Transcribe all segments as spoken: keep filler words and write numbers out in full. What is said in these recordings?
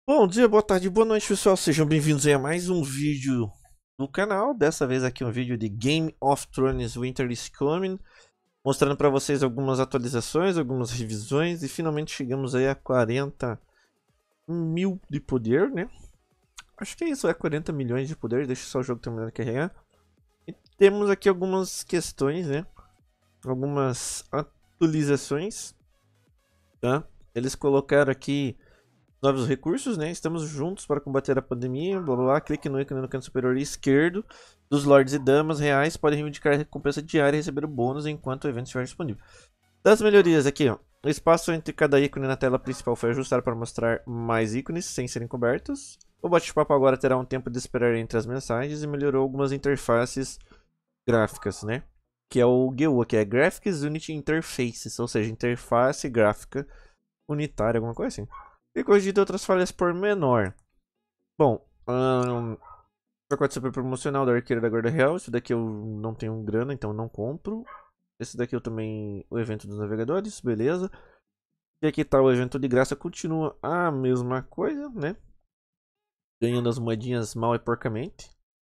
Bom dia, boa tarde, boa noite, pessoal. Sejam bem-vindos aí a mais um vídeo do canal. Dessa vez aqui um vídeo de Game of Thrones Winter is Coming, mostrando para vocês algumas atualizações, algumas revisões e finalmente chegamos aí a quarenta mil de poder, né? Acho que é isso, é quarenta milhões de poder. Deixa só o jogo terminar de carregar. E temos aqui algumas questões, né? Algumas atualizações, tá? Eles colocaram aqui novos recursos, né? Estamos juntos para combater a pandemia. Blá blá blá. Clique no ícone no canto superior esquerdo dos lords e damas reais. Podem reivindicar a recompensa diária e receber o bônus enquanto o evento estiver disponível. Das melhorias aqui, ó. O espaço entre cada ícone na tela principal foi ajustado para mostrar mais ícones sem serem cobertos. O bate-papo agora terá um tempo de esperar entre as mensagens e melhorou algumas interfaces gráficas, né? Que é o G U, que é Graphics Unity Interfaces, ou seja, interface gráfica unitária, alguma coisa assim. E corrigido outras falhas por menor. Bom, um, pacote super promocional da Arqueira da Guarda Real. Isso daqui eu não tenho grana, então não compro. Esse daqui eu também. O evento dos navegadores, beleza. E aqui tá o evento de graça, continua a mesma coisa, né? Ganhando as moedinhas mal e porcamente.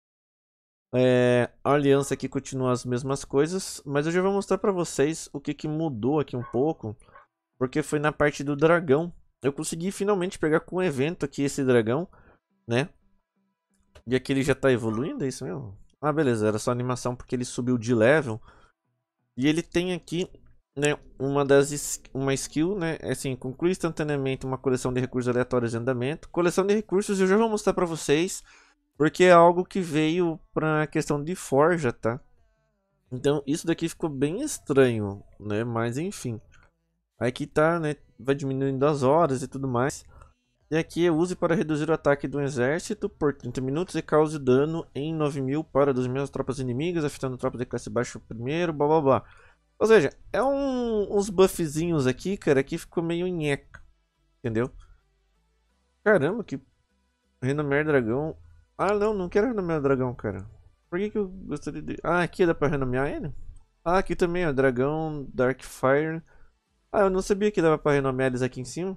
É, a aliança aqui continua as mesmas coisas, mas eu já vou mostrar pra vocês o que, que mudou aqui um pouco. Porque foi na parte do dragão. Eu consegui finalmente pegar com o evento aqui esse dragão, né? E aqui ele já tá evoluindo, é isso mesmo? Ah, beleza, era só animação porque ele subiu de level. E ele tem aqui, né, uma das uma skill, né, é assim, conclui instantaneamente uma coleção de recursos aleatórios de andamento. Coleção de recursos eu já vou mostrar pra vocês, porque é algo que veio pra questão de forja, tá? Então isso daqui ficou bem estranho, né, mas enfim. Aqui tá, né, vai diminuindo as horas e tudo mais. E aqui use para reduzir o ataque do exército por trinta minutos e cause dano em nove mil para das minhas tropas inimigas, afetando tropas de classe baixa primeiro, blá blá blá. Ou seja, é um, uns buffzinhos aqui, cara, que ficou meio nheca, entendeu? Caramba, que renomear dragão. Ah, não, não quero renomear dragão, cara. Por que que eu gostaria de... Ah, aqui dá pra renomear ele? Ah, aqui também, ó, dragão Darkfire. Ah, eu não sabia que dava pra renomear eles aqui em cima.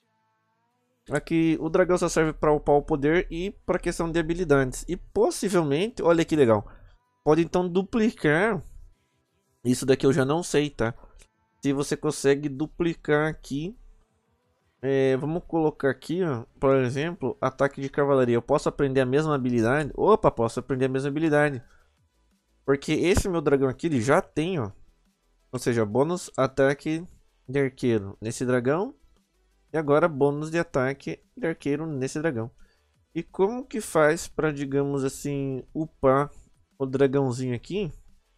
Aqui o dragão só serve para upar o poder e para questão de habilidades. E possivelmente, olha que legal, pode então duplicar. Isso daqui eu já não sei, tá? Se você consegue duplicar aqui. É, vamos colocar aqui, ó, por exemplo, ataque de cavalaria. Eu posso aprender a mesma habilidade? Opa, posso aprender a mesma habilidade. Porque esse meu dragão aqui, ele já tem, ó. Ou seja, bônus ataque de arqueiro nesse dragão. E agora bônus de ataque de arqueiro nesse dragão. E como que faz para, digamos assim, upar o dragãozinho aqui?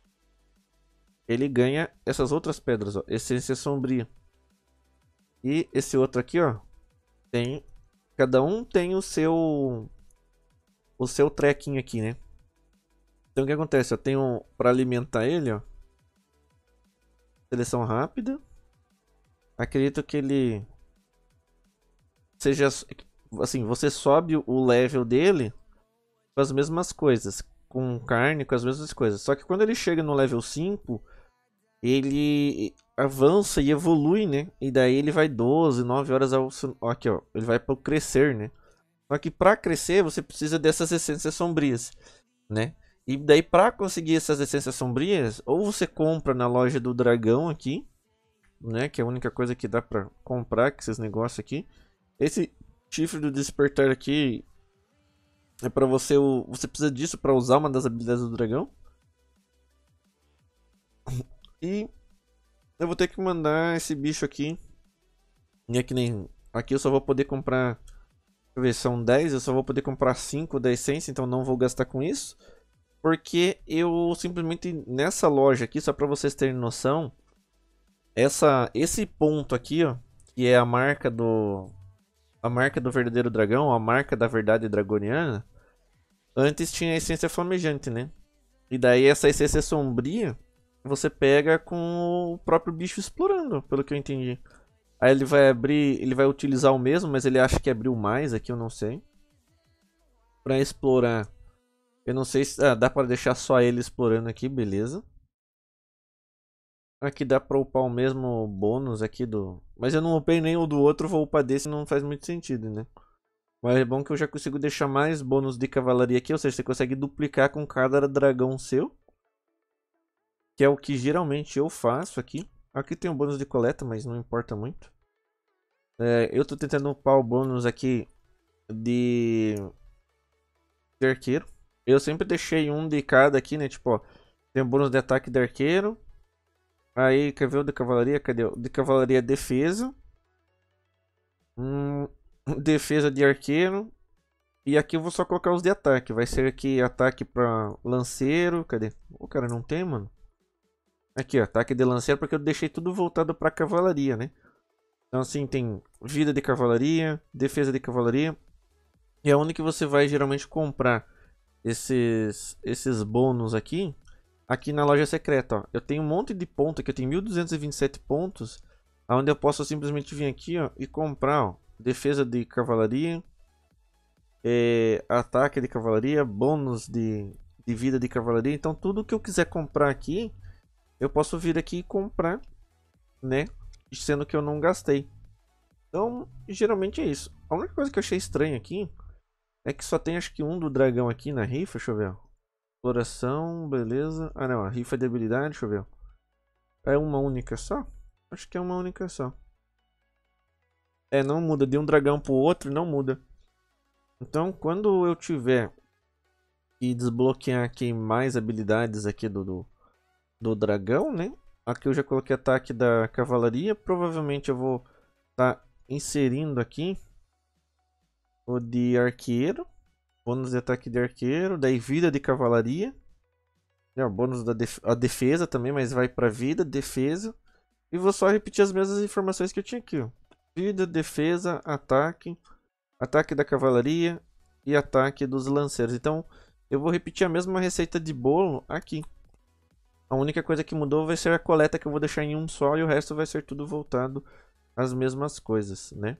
Ele ganha essas outras pedras, ó, essência sombria. E esse outro aqui, ó, tem, cada um tem o seu o seu trequinho aqui, né? Então o que acontece? Eu tenho para alimentar ele, ó, seleção rápida. Acredito que ele seja assim, você sobe o level dele com as mesmas coisas, com carne, com as mesmas coisas. Só que quando ele chega no level cinco, ele avança e evolui, né? E daí ele vai doze, nove horas ao... Aqui, ó. Ele vai para o crescer, né? Só que para crescer você precisa dessas essências sombrias, né? E daí para conseguir essas essências sombrias, ou você compra na loja do dragão aqui, né? Que é a única coisa que dá para comprar com esses negócios aqui. Esse chifre do despertar aqui é para você... Você precisa disso para usar uma das habilidades do dragão. E eu vou ter que mandar esse bicho aqui. E é que nem... Aqui eu só vou poder comprar... Deixa eu ver, são dez. Eu só vou poder comprar cinco da essência. Então não vou gastar com isso. Porque eu simplesmente... Nessa loja aqui, só pra vocês terem noção... Essa, esse ponto aqui, ó... Que é a marca do... A marca do verdadeiro dragão. A marca da verdade dragoniana. Antes tinha a essência flamejante, né? E daí essa essência sombria... Você pega com o próprio bicho explorando, pelo que eu entendi. Aí ele vai abrir, ele vai utilizar o mesmo, mas ele acha que abriu mais aqui, eu não sei. Pra explorar. Eu não sei se... Ah, dá pra deixar só ele explorando aqui, beleza. Aqui dá pra upar o mesmo bônus aqui do... Mas eu não upei nem o do outro, vou upar desse, não faz muito sentido, né? Mas é bom que eu já consigo deixar mais bônus de cavalaria aqui. Ou seja, você consegue duplicar com cada dragão seu. Que é o que geralmente eu faço aqui. Aqui tem um bônus de coleta, mas não importa muito. É, eu tô tentando upar o bônus aqui de... de arqueiro. Eu sempre deixei um de cada aqui, né? Tipo, ó, tem o bônus de ataque de arqueiro. Aí, quer ver o de cavalaria? Cadê? O de cavalaria é defesa. Hum, defesa de arqueiro. E aqui eu vou só colocar os de ataque. Vai ser aqui ataque pra lanceiro. Cadê? O cara não tem, mano. Aqui, ó, ataque de lanceiro, porque eu deixei tudo voltado pra cavalaria, né? Então assim, tem vida de cavalaria, defesa de cavalaria. E é onde que você vai geralmente comprar esses, esses bônus aqui. Aqui na loja secreta, ó. Eu tenho um monte de pontos aqui, eu tenho mil duzentos e vinte e sete pontos. Onde eu posso simplesmente vir aqui, ó, e comprar, ó, defesa de cavalaria. É, ataque de cavalaria, bônus de, de vida de cavalaria. Então tudo que eu quiser comprar aqui, eu posso vir aqui e comprar, né? Sendo que eu não gastei. Então, geralmente é isso. A única coisa que eu achei estranho aqui é que só tem acho que um do dragão aqui na rifa. Deixa eu ver. Exploração, beleza. Ah não, a rifa de habilidade, deixa eu ver. É uma única só? Acho que é uma única só. É, não muda. De um dragão pro outro, não muda. Então, quando eu tiver que desbloquear aqui mais habilidades aqui do, do, do dragão, né? Aqui eu já coloquei ataque da cavalaria. Provavelmente eu vou estar tá inserindo aqui o de arqueiro. Bônus de ataque de arqueiro. Daí vida de cavalaria. É, o bônus da def a defesa também, mas vai para vida, defesa. E vou só repetir as mesmas informações que eu tinha aqui. Ó. Vida, defesa, ataque. Ataque da cavalaria e ataque dos lanceiros. Então eu vou repetir a mesma receita de bolo aqui. A única coisa que mudou vai ser a coleta, que eu vou deixar em um só, e o resto vai ser tudo voltado às mesmas coisas, né?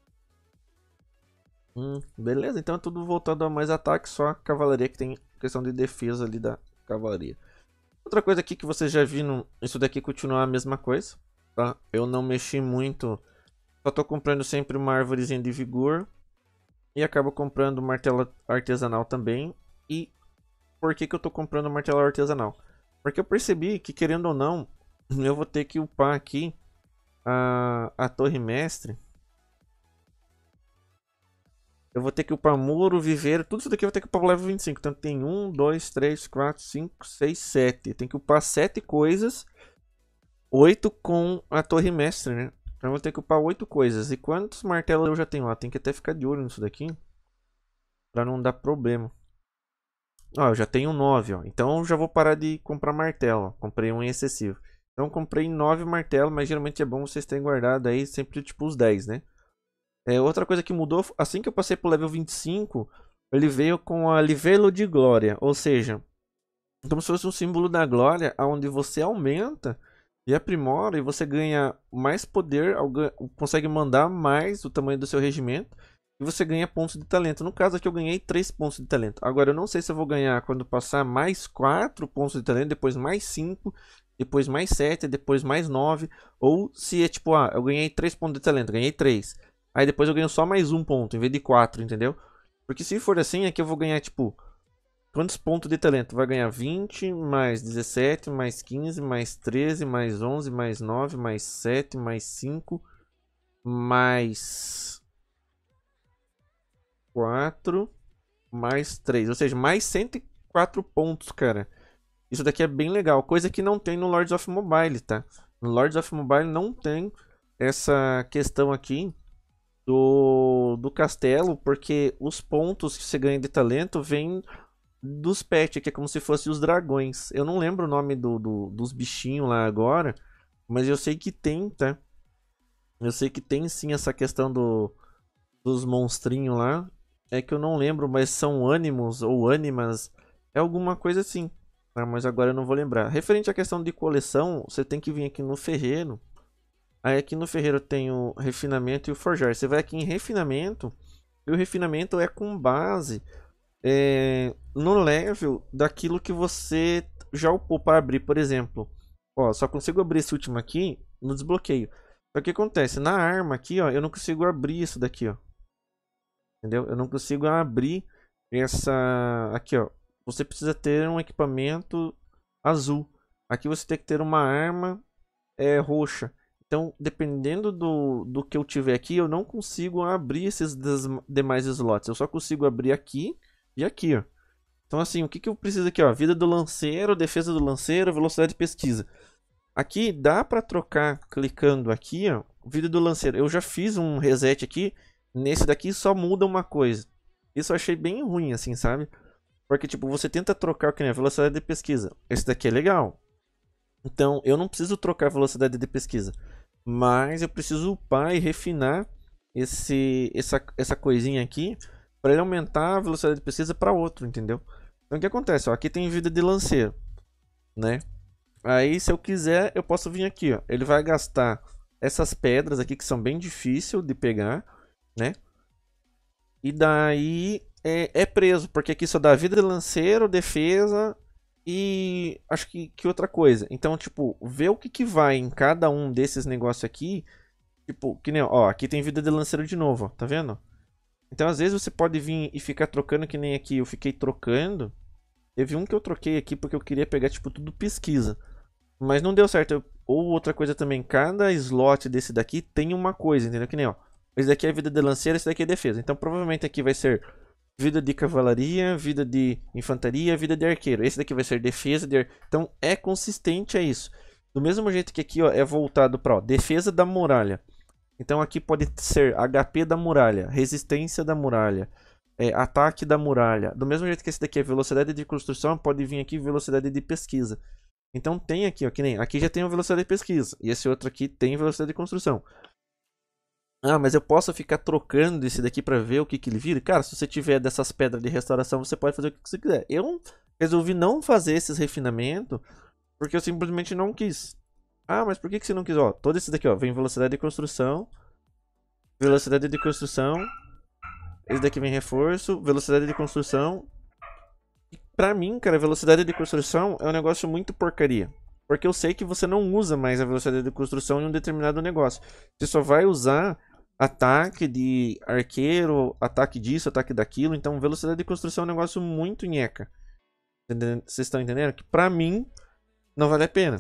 Hum, beleza, então é tudo voltado a mais ataque, só a cavalaria que tem questão de defesa ali da cavalaria. Outra coisa aqui que vocês já viram, isso daqui continua a mesma coisa, tá? Eu não mexi muito, só tô comprando sempre uma árvorezinha de vigor e acabo comprando martelo artesanal também. E por que que eu tô comprando martelo artesanal? Porque eu percebi que, querendo ou não, eu vou ter que upar aqui a, a torre mestre. Eu vou ter que upar muro, viveiro, tudo isso daqui eu vou ter que upar o level vinte e cinco. Então tem um, dois, três, quatro, cinco, seis, sete. Tem que upar sete coisas. oito com a torre mestre, né? Então eu vou ter que upar oito coisas. E quantos martelos eu já tenho lá? Tem que até ficar de olho nisso daqui. Pra não dar problema. Ó, eu já tenho nove, ó. Então eu já vou parar de comprar martelo, ó. Comprei um em excessivo. Então eu comprei nove martelos, mas geralmente é bom vocês terem guardado aí sempre tipo os dez, né? É, outra coisa que mudou, assim que eu passei pro level vinte e cinco, ele veio com a Livelo de Glória. Ou seja, como se fosse um símbolo da glória, onde você aumenta e aprimora e você ganha mais poder, consegue mandar mais o tamanho do seu regimento. E você ganha pontos de talento. No caso aqui eu ganhei três pontos de talento. Agora eu não sei se eu vou ganhar quando passar mais quatro pontos de talento, depois mais cinco, depois mais sete, depois mais nove. Ou se é tipo, ah, eu ganhei três pontos de talento, ganhei três. Aí depois eu ganho só mais um ponto, em vez de quatro, entendeu? Porque se for assim, aqui eu vou ganhar tipo... Quantos pontos de talento? Vai ganhar vinte, mais dezessete, mais quinze, mais treze, mais onze, mais nove, mais sete, mais cinco, mais... quatro mais três, ou seja, mais cento e quatro pontos, cara. Isso daqui é bem legal, coisa que não tem no Lords of Mobile, tá? No Lords of Mobile não tem essa questão aqui do, do castelo, porque os pontos que você ganha de talento vêm dos pets, que é como se fossem os dragões. Eu não lembro o nome do, do, dos bichinhos lá agora, mas eu sei que tem, tá? Eu sei que tem sim essa questão do, dos monstrinhos lá. É que eu não lembro, mas são ânimos ou animas. É alguma coisa assim. Tá? Mas agora eu não vou lembrar. Referente à questão de coleção, você tem que vir aqui no ferreiro. Aí aqui no ferreiro tem o refinamento e o forjar. Você vai aqui em refinamento. E o refinamento é com base é, no level daquilo que você já upou para abrir. Por exemplo, ó, só consigo abrir esse último aqui no desbloqueio. Só que acontece, na arma aqui, ó, eu não consigo abrir isso daqui, ó. entendeu? Eu não consigo abrir essa... Aqui, ó. Você precisa ter um equipamento azul. Aqui você tem que ter uma arma é, roxa. Então, dependendo do, do que eu tiver aqui, eu não consigo abrir esses des, demais slots. Eu só consigo abrir aqui e aqui, ó. Então, assim, o que, que eu preciso aqui, ó? Vida do lanceiro, defesa do lanceiro, velocidade de pesquisa. Aqui dá para trocar clicando aqui, ó. Vida do lanceiro. Eu já fiz um reset aqui. Nesse daqui só muda uma coisa. Isso eu achei bem ruim, assim, sabe? Porque, tipo, você tenta trocar o que nem a velocidade de pesquisa. Esse daqui é legal. Então, eu não preciso trocar a velocidade de pesquisa. Mas eu preciso upar e refinar esse, essa, essa coisinha aqui para ele aumentar a velocidade de pesquisa para outro, entendeu? Então, o que acontece? Ó, aqui tem vida de lanceiro, né? Aí, se eu quiser, eu posso vir aqui, ó. Ele vai gastar essas pedras aqui que são bem difíceis de pegar, né? E daí é, é preso, porque aqui só dá vida de lanceiro, defesa e acho que, que outra coisa. Então, tipo, ver o que, que vai em cada um desses negócios aqui. Tipo, que nem, ó, aqui tem vida de lanceiro de novo, ó, tá vendo? Então, às vezes você pode vir e ficar trocando, que nem aqui eu fiquei trocando. Teve um que eu troquei aqui porque eu queria pegar, tipo, tudo pesquisa. Mas não deu certo. Eu, ou outra coisa também, cada slot desse daqui tem uma coisa, entendeu? Que nem, ó. Esse daqui é vida de lanceiro, esse daqui é defesa. Então, provavelmente aqui vai ser vida de cavalaria, vida de infantaria, vida de arqueiro. Esse daqui vai ser defesa de ar... Então, é consistente a isso. Do mesmo jeito que aqui, ó, é voltado para defesa da muralha. Então, aqui pode ser H P da muralha, resistência da muralha, é, ataque da muralha. Do mesmo jeito que esse daqui é velocidade de construção, pode vir aqui velocidade de pesquisa. Então tem aqui, ó, que nem aqui já tem a velocidade de pesquisa e esse outro aqui tem velocidade de construção. Ah, mas eu posso ficar trocando esse daqui para ver o que, que ele vira? Cara, se você tiver dessas pedras de restauração, você pode fazer o que você quiser. Eu resolvi não fazer esses refinamentos porque eu simplesmente não quis. Ah, mas por que, que você não quis? Ó, todo esse daqui, ó, vem velocidade de construção, velocidade de construção, esse daqui vem reforço, velocidade de construção. Pra mim, cara, velocidade de construção é um negócio muito porcaria. Porque eu sei que você não usa mais a velocidade de construção em um determinado negócio. Você só vai usar ataque de arqueiro, ataque disso, ataque daquilo. Então, velocidade de construção é um negócio muito nheca. Vocês estão entendendo? Que pra mim, não vale a pena.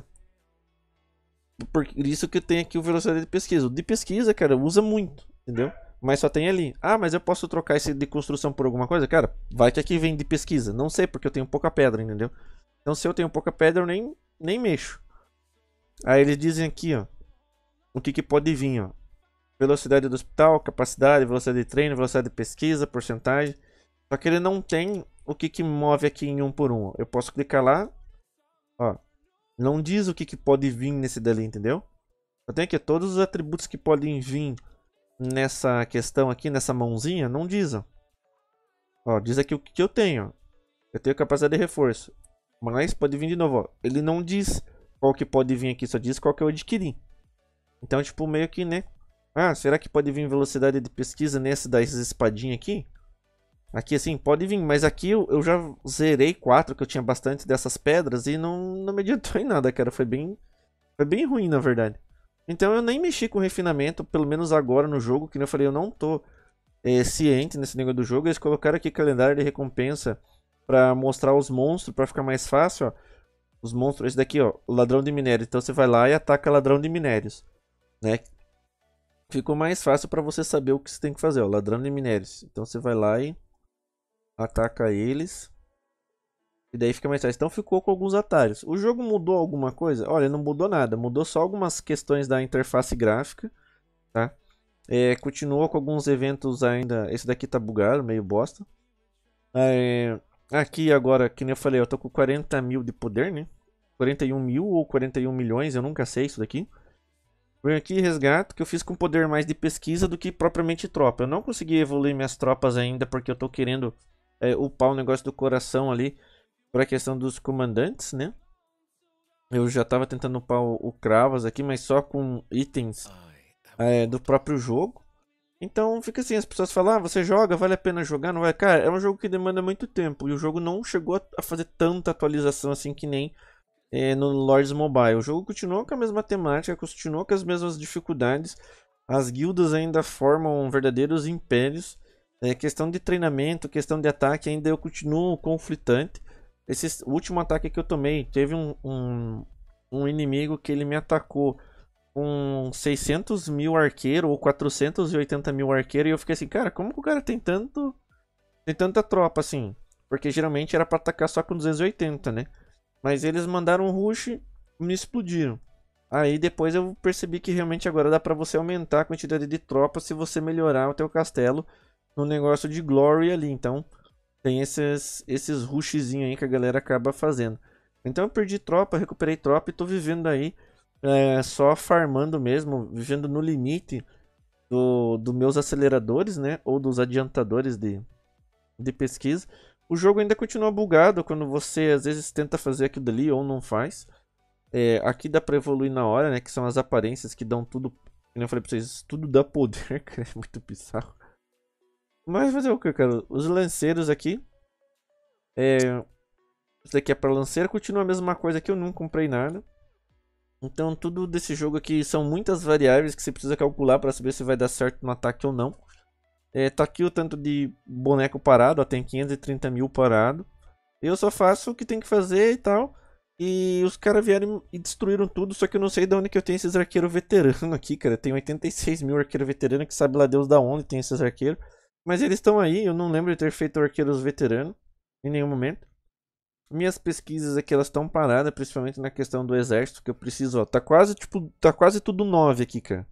Por isso que eu tenho aqui o velocidade de pesquisa. O de pesquisa, cara, usa muito, entendeu? Mas só tem ali. Ah, mas eu posso trocar esse de construção por alguma coisa? Cara, vai que aqui vem de pesquisa. Não sei, porque eu tenho pouca pedra, entendeu? Então, se eu tenho pouca pedra, eu nem, nem mexo. Aí eles dizem aqui, ó. O que, que pode vir, ó. Velocidade do hospital, capacidade, velocidade de treino, velocidade de pesquisa, porcentagem. Só que ele não tem o que, que move aqui em um por um. Ó. Eu posso clicar lá. Ó. Não diz o que, que pode vir nesse dali, entendeu? Eu tenho aqui todos os atributos que podem vir nessa questão aqui, nessa mãozinha, não diz, ó. Ó, diz aqui o que eu tenho, ó. Eu tenho capacidade de reforço. Mas pode vir de novo, ó. Ele não diz qual que pode vir aqui, só diz qual que eu adquiri. Então, tipo, meio que, né? Ah, será que pode vir velocidade de pesquisa nesse dessas espadinhas aqui? Aqui, assim, pode vir. Mas aqui eu, eu já zerei quatro, que eu tinha bastante dessas pedras. E não, não me adiantou em nada, cara. Foi bem, foi bem ruim, na verdade. Então eu nem mexi com refinamento, pelo menos agora no jogo, que eu falei, eu não tô é, ciente nesse negócio do jogo. Eles colocaram aqui calendário de recompensa pra mostrar os monstros, pra ficar mais fácil, ó. Os monstros, esse daqui, ó, ladrão de minério. Então você vai lá e ataca ladrão de minérios, né? Ficou mais fácil pra você saber o que você tem que fazer, ó, ladrão de minérios. Então você vai lá e ataca eles. E daí fica mais fácil. Então ficou com alguns atalhos. O jogo mudou alguma coisa? Olha, não mudou nada. Mudou só algumas questões da interface gráfica, tá? É, continuou com alguns eventos ainda. Esse daqui tá bugado, meio bosta. É, aqui agora, que nem eu falei, eu tô com quarenta mil de poder, né? quarenta e um mil ou quarenta e um milhões, eu nunca sei isso daqui. Venho aqui e resgato, que eu fiz com poder mais de pesquisa do que propriamente tropa. Eu não consegui evoluir minhas tropas ainda, porque eu tô querendo é, upar o negócio do coração ali. Para a questão dos comandantes, né? Eu já estava tentando upar o, o Cravas aqui, mas só com itens é, do próprio jogo. Então fica assim, as pessoas falam, ah, você joga, vale a pena jogar, não vai? Cara, é um jogo que demanda muito tempo. E o jogo não chegou a fazer tanta atualização assim que nem é, no Lords Mobile. O jogo continuou com a mesma temática, continuou com as mesmas dificuldades. As guildas ainda formam verdadeiros impérios. É, questão de treinamento, questão de ataque, ainda eu continuo conflitante. Esse último ataque que eu tomei, teve um, um, um inimigo que ele me atacou com seiscentos mil arqueiro ou quatrocentos e oitenta mil arqueiro. E eu fiquei assim, cara, como que o cara tem tanto, tem tanta tropa assim? Porque geralmente era pra atacar só com duzentos e oitenta, né? Mas eles mandaram um rush e me explodiram. Aí depois eu percebi que realmente agora dá pra você aumentar a quantidade de tropas se você melhorar o teu castelo no negócio de glory ali. Então tem esses, esses rushzinhos aí que a galera acaba fazendo. Então eu perdi tropa, recuperei tropa e tô vivendo aí é, só farmando mesmo, vivendo no limite do, dos meus aceleradores, né? Ou dos adiantadores de, de pesquisa. O jogo ainda continua bugado quando você às vezes tenta fazer aquilo dali ou não faz. É, aqui dá pra evoluir na hora, né? Que são as aparências que dão tudo. Como eu falei pra vocês, tudo dá poder, cara. É muito bizarro. Mas fazer o que, cara? Os lanceiros aqui. É, isso daqui é pra lanceiro. Continua a mesma coisa que eu não comprei nada. Então tudo desse jogo aqui são muitas variáveis que você precisa calcular pra saber se vai dar certo no ataque ou não. É, tá aqui o tanto de boneco parado, ó, tem quinhentos e trinta mil parado. Eu só faço o que tem que fazer e tal. E os caras vieram e destruíram tudo, só que eu não sei de onde que eu tenho esses arqueiros veteranos aqui, cara. Tem oitenta e seis mil arqueiros veteranos, que sabe lá Deus da onde tem esses arqueiros. Mas eles estão aí, eu não lembro de ter feito arqueiros veteranos em nenhum momento. Minhas pesquisas aqui, elas estão paradas, principalmente na questão do exército, que eu preciso, ó. Tá quase, tipo, tá quase tudo nove aqui, cara.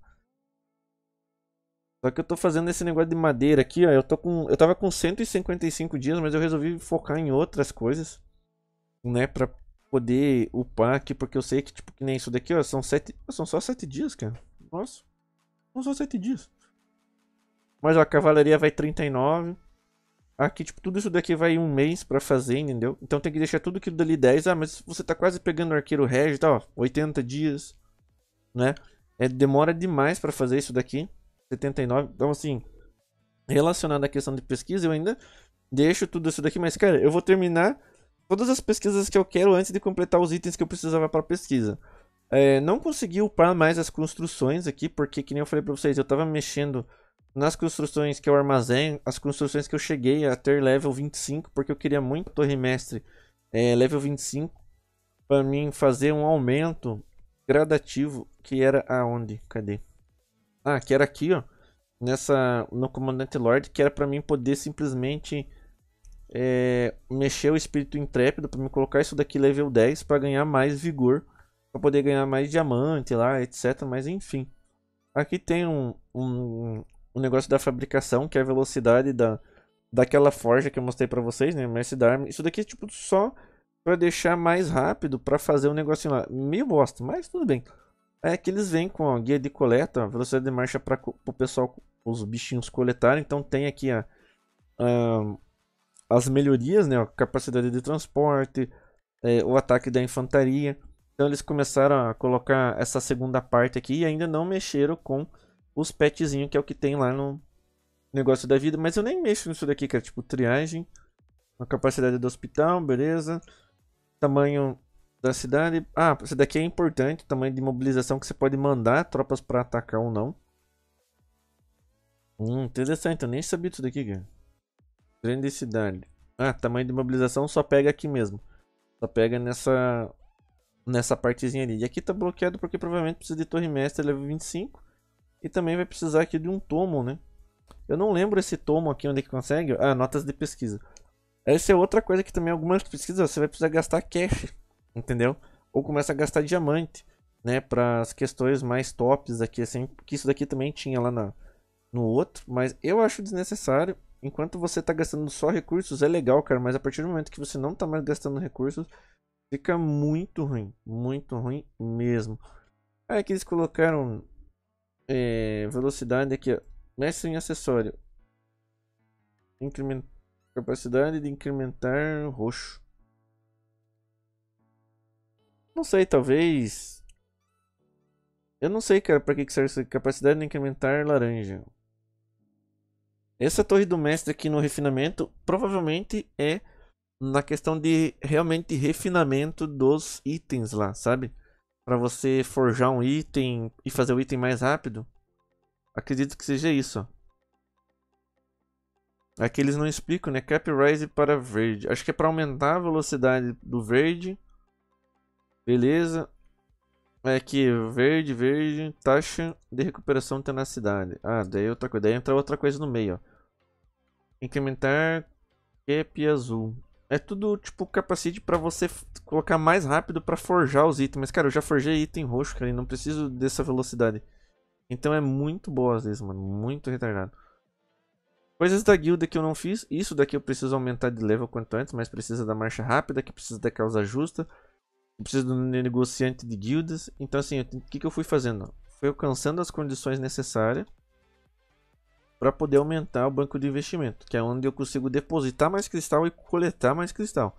Só que eu tô fazendo esse negócio de madeira aqui, ó. Eu, tô com, eu tava com cento e cinquenta e cinco dias, mas eu resolvi focar em outras coisas, né? Pra poder upar aqui, porque eu sei que, tipo, que nem isso daqui, ó. São sete. São só sete dias, cara. Nossa. São só sete dias. Mas, ó, a cavalaria vai trinta e nove. Aqui, tipo, tudo isso daqui vai um mês pra fazer, entendeu? Então tem que deixar tudo aquilo dali dez. Ah, mas você tá quase pegando o arqueiro regi, tá, ó. oitenta dias, né? É, demora demais pra fazer isso daqui. setenta e nove. Então, assim, relacionado à questão de pesquisa, eu ainda deixo tudo isso daqui. Mas, cara, eu vou terminar todas as pesquisas que eu quero antes de completar os itens que eu precisava para pesquisa. É, não consegui upar mais as construções aqui, porque, que nem eu falei pra vocês, eu tava mexendo nas construções que eu armazenho, as construções que eu cheguei a ter level vinte e cinco, porque eu queria muito Torre Mestre é, level vinte e cinco, para mim fazer um aumento gradativo, que era aonde? Cadê? Ah, que era aqui, ó, nessa, no Comandante Lord, que era para mim poder simplesmente é, mexer o espírito intrépido, para me colocar isso daqui level dez, para ganhar mais vigor, para poder ganhar mais diamante lá, etc. Mas enfim, aqui tem um, um, um negócio da fabricação, que é a velocidade da, daquela forja que eu mostrei para vocês, né? Mestre da arma. Isso daqui é tipo só para deixar mais rápido, para fazer um negocinho lá. Meio bosta, mas tudo bem. É que eles vêm com a guia de coleta, velocidade de marcha para o pessoal, os bichinhos coletarem. Então tem aqui a, a, as melhorias, né? A capacidade de transporte, é, o ataque da infantaria. Então eles começaram a colocar essa segunda parte aqui e ainda não mexeram com os petzinhos, que é o que tem lá no negócio da vida. Mas eu nem mexo nisso daqui, que é tipo triagem, a capacidade do hospital, beleza. Tamanho da cidade. Ah, esse daqui é importante, tamanho de mobilização que você pode mandar tropas para atacar ou não. Hum, interessante, eu nem sabia disso daqui, cara. Grande cidade. Ah, tamanho de mobilização só pega aqui mesmo. Só pega nessa nessa partezinha ali. E aqui tá bloqueado porque provavelmente precisa de Torre Mestre level vinte e cinco. E também vai precisar aqui de um tomo, né? Eu não lembro esse tomo aqui onde é que consegue. Ah, notas de pesquisa. Essa é outra coisa que também algumas pesquisas você vai precisar gastar cash, entendeu? Ou começa a gastar diamante, né? Para as questões mais tops aqui, assim. Que isso daqui também tinha lá na, no outro. Mas eu acho desnecessário. Enquanto você tá gastando só recursos, é legal, cara. Mas a partir do momento que você não tá mais gastando recursos, fica muito ruim. Muito ruim mesmo. Aí aqui eles colocaram é, velocidade aqui, ó. Mestre em acessório. Increment... Capacidade de incrementar roxo. Não sei, talvez. Eu não sei, cara, pra que serve essa capacidade de incrementar laranja. Essa torre do mestre aqui no refinamento provavelmente é na questão de realmente refinamento dos itens lá, sabe? Pra você forjar um item e fazer o item mais rápido. Acredito que seja isso, ó. Aqui eles não explicam, né? Cap Rise para verde. Acho que é para aumentar a velocidade do verde. Beleza. É aqui, verde, verde. Taxa de recuperação de tenacidade. Ah, daí outra coisa. Daí entra outra coisa no meio, ó. Incrementar cap azul. É tudo tipo capacete para você colocar mais rápido para forjar os itens. Mas, cara, eu já forjei item roxo, cara, e não preciso dessa velocidade. Então é muito boa às vezes, mano. Muito retardado. Coisas da guilda que eu não fiz. Isso daqui eu preciso aumentar de level quanto antes, mas precisa da marcha rápida, que precisa da causa justa. Preciso do negociante de guildas. Então assim, o que, que eu fui fazendo? Fui alcançando as condições necessárias para poder aumentar o banco de investimento, que é onde eu consigo depositar mais cristal e coletar mais cristal.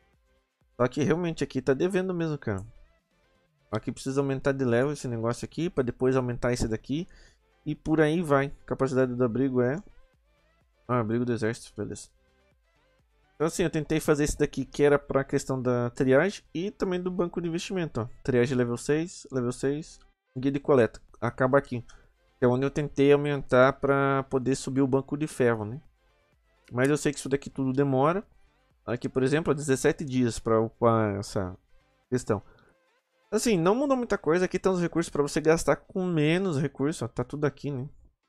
Só que realmente aqui tá devendo mesmo, cara. Aqui precisa aumentar de level esse negócio aqui, para depois aumentar esse daqui. E por aí vai. Capacidade do abrigo é... Ah, abrigo do exército, beleza. Então assim, eu tentei fazer esse daqui que era para a questão da triagem e também do banco de investimento, ó. Triagem level seis, level seis, guia de coleta. Acaba aqui. Que é onde eu tentei aumentar para poder subir o banco de ferro, né? Mas eu sei que isso daqui tudo demora. Aqui, por exemplo, dezessete dias para upar essa questão. Assim, não mudou muita coisa. Aqui estão os recursos para você gastar com menos recursos, ó. Tá tudo aqui, né?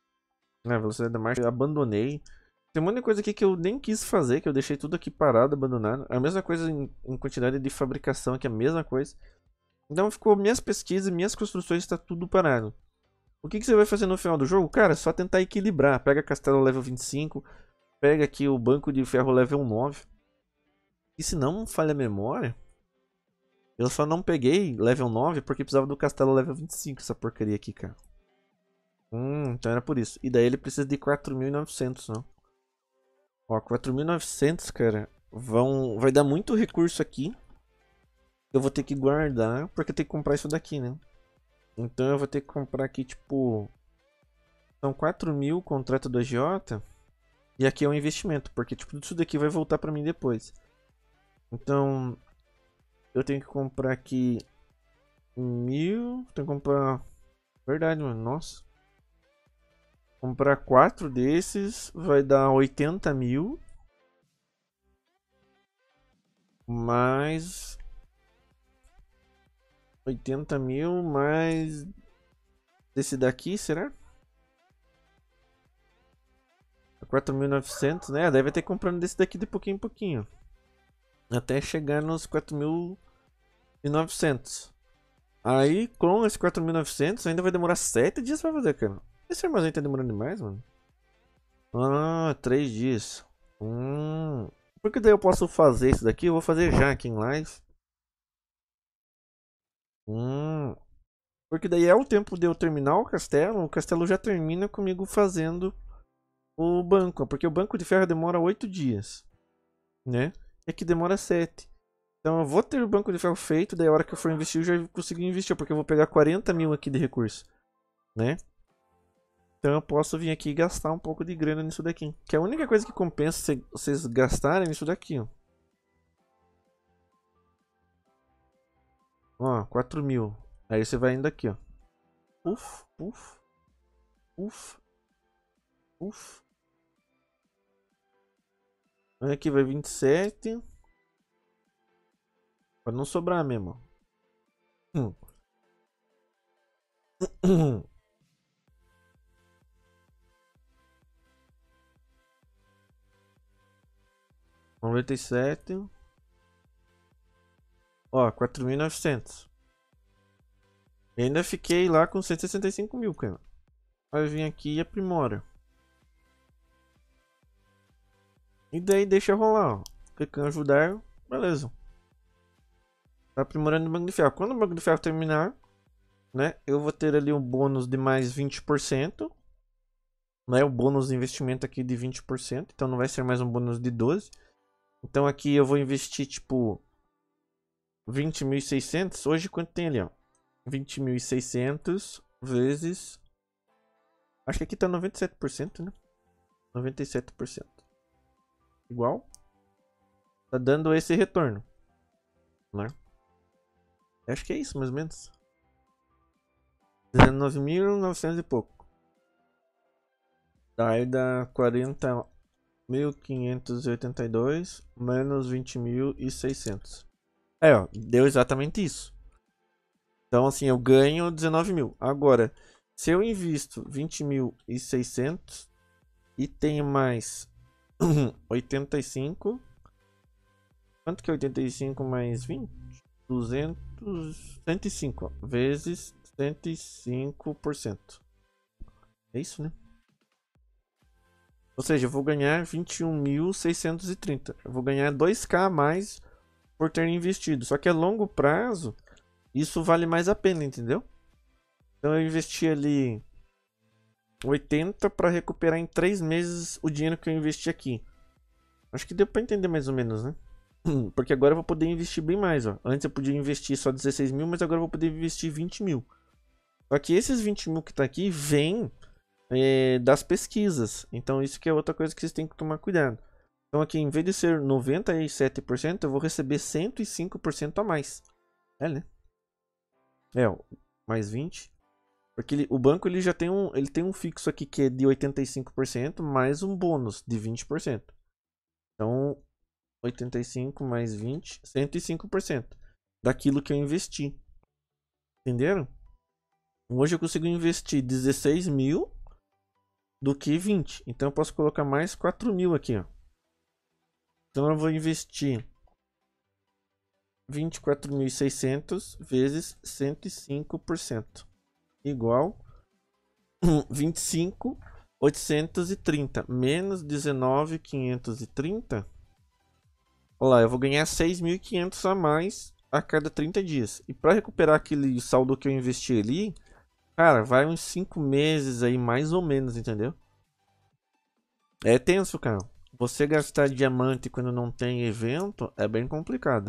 Na velocidade da marcha eu abandonei. Tem um monte de coisa aqui que eu nem quis fazer, que eu deixei tudo aqui parado, abandonado. A mesma coisa em, em quantidade de fabricação, aqui é a mesma coisa. Então ficou minhas pesquisas, minhas construções, está tudo parado. O que, que você vai fazer no final do jogo? Cara, é só tentar equilibrar. Pega castelo level vinte e cinco, pega aqui o banco de ferro level nove. E se não falha a memória, eu só não peguei level nove porque precisava do castelo level vinte e cinco, essa porcaria aqui, cara. Hum, então era por isso. E daí ele precisa de quatro mil e novecentos, não? Ó, quatro mil e novecentos, cara, vão, vai dar muito recurso aqui. Eu vou ter que guardar, porque eu tenho que comprar isso daqui, né? Então eu vou ter que comprar aqui, tipo... São quatro mil contrato do agiota. E aqui é um investimento, porque tipo, tudo isso daqui vai voltar pra mim depois. Então... Eu tenho que comprar aqui... Mil... Tenho que comprar... Verdade, mano, nossa. Comprar quatro desses vai dar oitenta mil. Mais... oitenta mil mais... Desse daqui, será? quatro mil e novecentos, né? Deve ter comprando desse daqui de pouquinho em pouquinho. Até chegar nos quatro mil e novecentos. Aí, com esse quatro mil e novecentos, ainda vai demorar sete dias pra fazer, cara. Esse armazém tá demorando demais, mano. Ah, três dias. Hum. Porque daí eu posso fazer isso daqui? Eu vou fazer já aqui em live. Hum. Porque daí é o tempo de eu terminar o castelo. O castelo já termina comigo fazendo o banco. Porque o banco de ferro demora oito dias. Né? E aqui demora sete. Então eu vou ter o banco de ferro feito. Daí a hora que eu for investir eu já consigo investir. Porque eu vou pegar quarenta mil aqui de recurso. Né? Então eu posso vir aqui e gastar um pouco de grana nisso daqui. Que é a única coisa que compensa vocês gastarem nisso daqui, ó. Ó, quatro mil. Aí você vai indo aqui, ó. Uf, uf, uf, uf. Aqui vai vinte e sete. Pra não sobrar mesmo. Hum. noventa e sete. Ó, quatro mil e novecentos. E ainda fiquei lá com cento e sessenta e cinco mil, cara. Aí vim aqui e aprimora. E daí deixa rolar, ó. Clicando em ajudar, beleza. Tá aprimorando o banco de ferro. Quando o banco de ferro terminar, né, eu vou ter ali um bônus de mais vinte por cento. Né, o bônus de investimento aqui de vinte por cento. Então não vai ser mais um bônus de doze. Então aqui eu vou investir tipo vinte mil e seiscentos. Hoje quanto tem ali, ó? vinte mil e seiscentos vezes... Acho que aqui tá noventa e sete por cento, né? noventa e sete por cento. Igual. Tá dando esse retorno. Né? Acho que é isso, mais ou menos. dezenove mil e novecentos e pouco. Daí dá quarenta mil quinhentos e oitenta e dois menos vinte mil e seiscentos. É, ó, deu exatamente isso. Então, assim, eu ganho dezenove mil. Agora, se eu invisto vinte mil e seiscentos e tenho mais oitenta e cinco. Quanto que é oitenta e cinco mais vinte? duzentos, cento e cinco, ó, vezes cento e cinco por cento. É isso, né? Ou seja, eu vou ganhar vinte e um mil seiscentos e trinta. Eu vou ganhar dois mil a mais por ter investido. Só que a longo prazo, isso vale mais a pena, entendeu? Então eu investi ali oitenta para recuperar em três meses o dinheiro que eu investi aqui. Acho que deu para entender mais ou menos, né? Porque agora eu vou poder investir bem mais, ó. Antes eu podia investir só dezesseis mil, mas agora eu vou poder investir vinte mil. Só que esses vinte mil que tá aqui vêm é, das pesquisas. Então isso que é outra coisa que vocês têm que tomar cuidado. Então aqui, em vez de ser noventa e sete por cento, eu vou receber cento e cinco por cento a mais. É, né? É, ó, mais vinte. Porque ele, o banco ele já tem um, ele tem um fixo aqui que é de oitenta e cinco por cento, mais um bônus de vinte por cento. Então, oitenta e cinco mais vinte, cento e cinco por cento daquilo que eu investi. Entenderam? Hoje eu consigo investir dezesseis mil do que vinte. Então eu posso colocar mais quatro mil aqui, ó. Então eu vou investir vinte e quatro mil e seiscentos vezes cento e cinco por cento. Igual vinte e cinco mil oitocentos e trinta menos dezenove mil quinhentos e trinta. Olha lá, eu vou ganhar seis mil e quinhentos a mais a cada trinta dias. E para recuperar aquele saldo que eu investi ali, cara, vai uns cinco meses aí, mais ou menos, entendeu? É tenso, cara. Você gastar diamante quando não tem evento é bem complicado.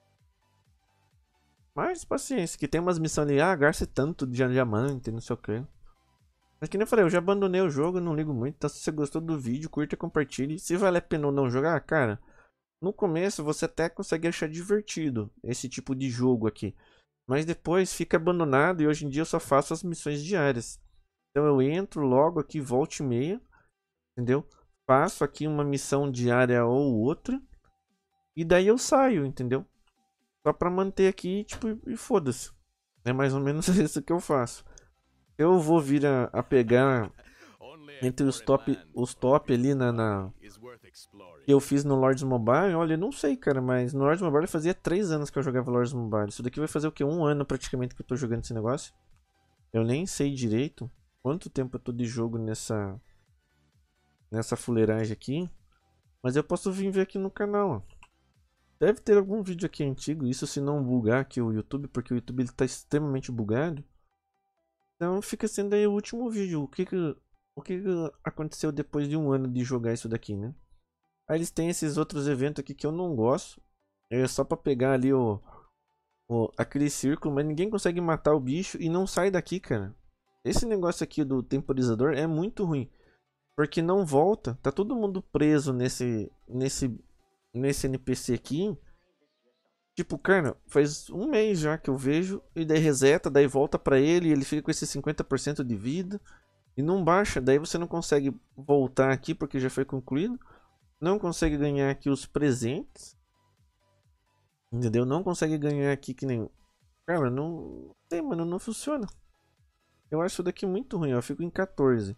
Mas paciência, que tem umas missões ali, ah, gaste tanto de diamante, não sei o que. Mas que nem eu falei, eu já abandonei o jogo, não ligo muito. Então se você gostou do vídeo, curta e compartilhe. Se vale a pena ou não jogar, cara, no começo você até consegue achar divertido esse tipo de jogo aqui. Mas depois fica abandonado e hoje em dia eu só faço as missões diárias. Então eu entro logo aqui, volta e meia, entendeu? Faço aqui uma missão diária ou outra. E daí eu saio, entendeu? Só pra manter aqui, tipo, e foda-se. É mais ou menos isso que eu faço. Eu vou vir a, a pegar entre os top, os top ali na, na que eu fiz no Lords Mobile. Olha, eu não sei, cara, mas no Lords Mobile fazia três anos que eu jogava Lords Mobile. Isso daqui vai fazer o quê? Um ano praticamente que eu tô jogando esse negócio. Eu nem sei direito quanto tempo eu tô de jogo nessa nessa fuleiragem aqui. Mas eu posso vir ver aqui no canal, ó. Deve ter algum vídeo aqui antigo, isso se não bugar aqui o YouTube, porque o YouTube está extremamente bugado. Então fica sendo aí o último vídeo. O que que, o que que aconteceu depois de um ano de jogar isso daqui, né? Aí eles têm esses outros eventos aqui que eu não gosto. É só pra pegar ali o, o aquele círculo, mas ninguém consegue matar o bicho e não sai daqui, cara. Esse negócio aqui do temporizador é muito ruim. Porque não volta, tá todo mundo preso nesse, nesse, nesse N P C aqui. Tipo, cara, faz um mês já que eu vejo, e daí reseta, daí volta pra ele, e ele fica com esse cinquenta por cento de vida, e não baixa, daí você não consegue voltar aqui porque já foi concluído, não consegue ganhar aqui os presentes, entendeu? Não consegue ganhar aqui que nem... Cara, não tem, mano, não funciona. Eu acho isso daqui muito ruim, eu fico em quatorze.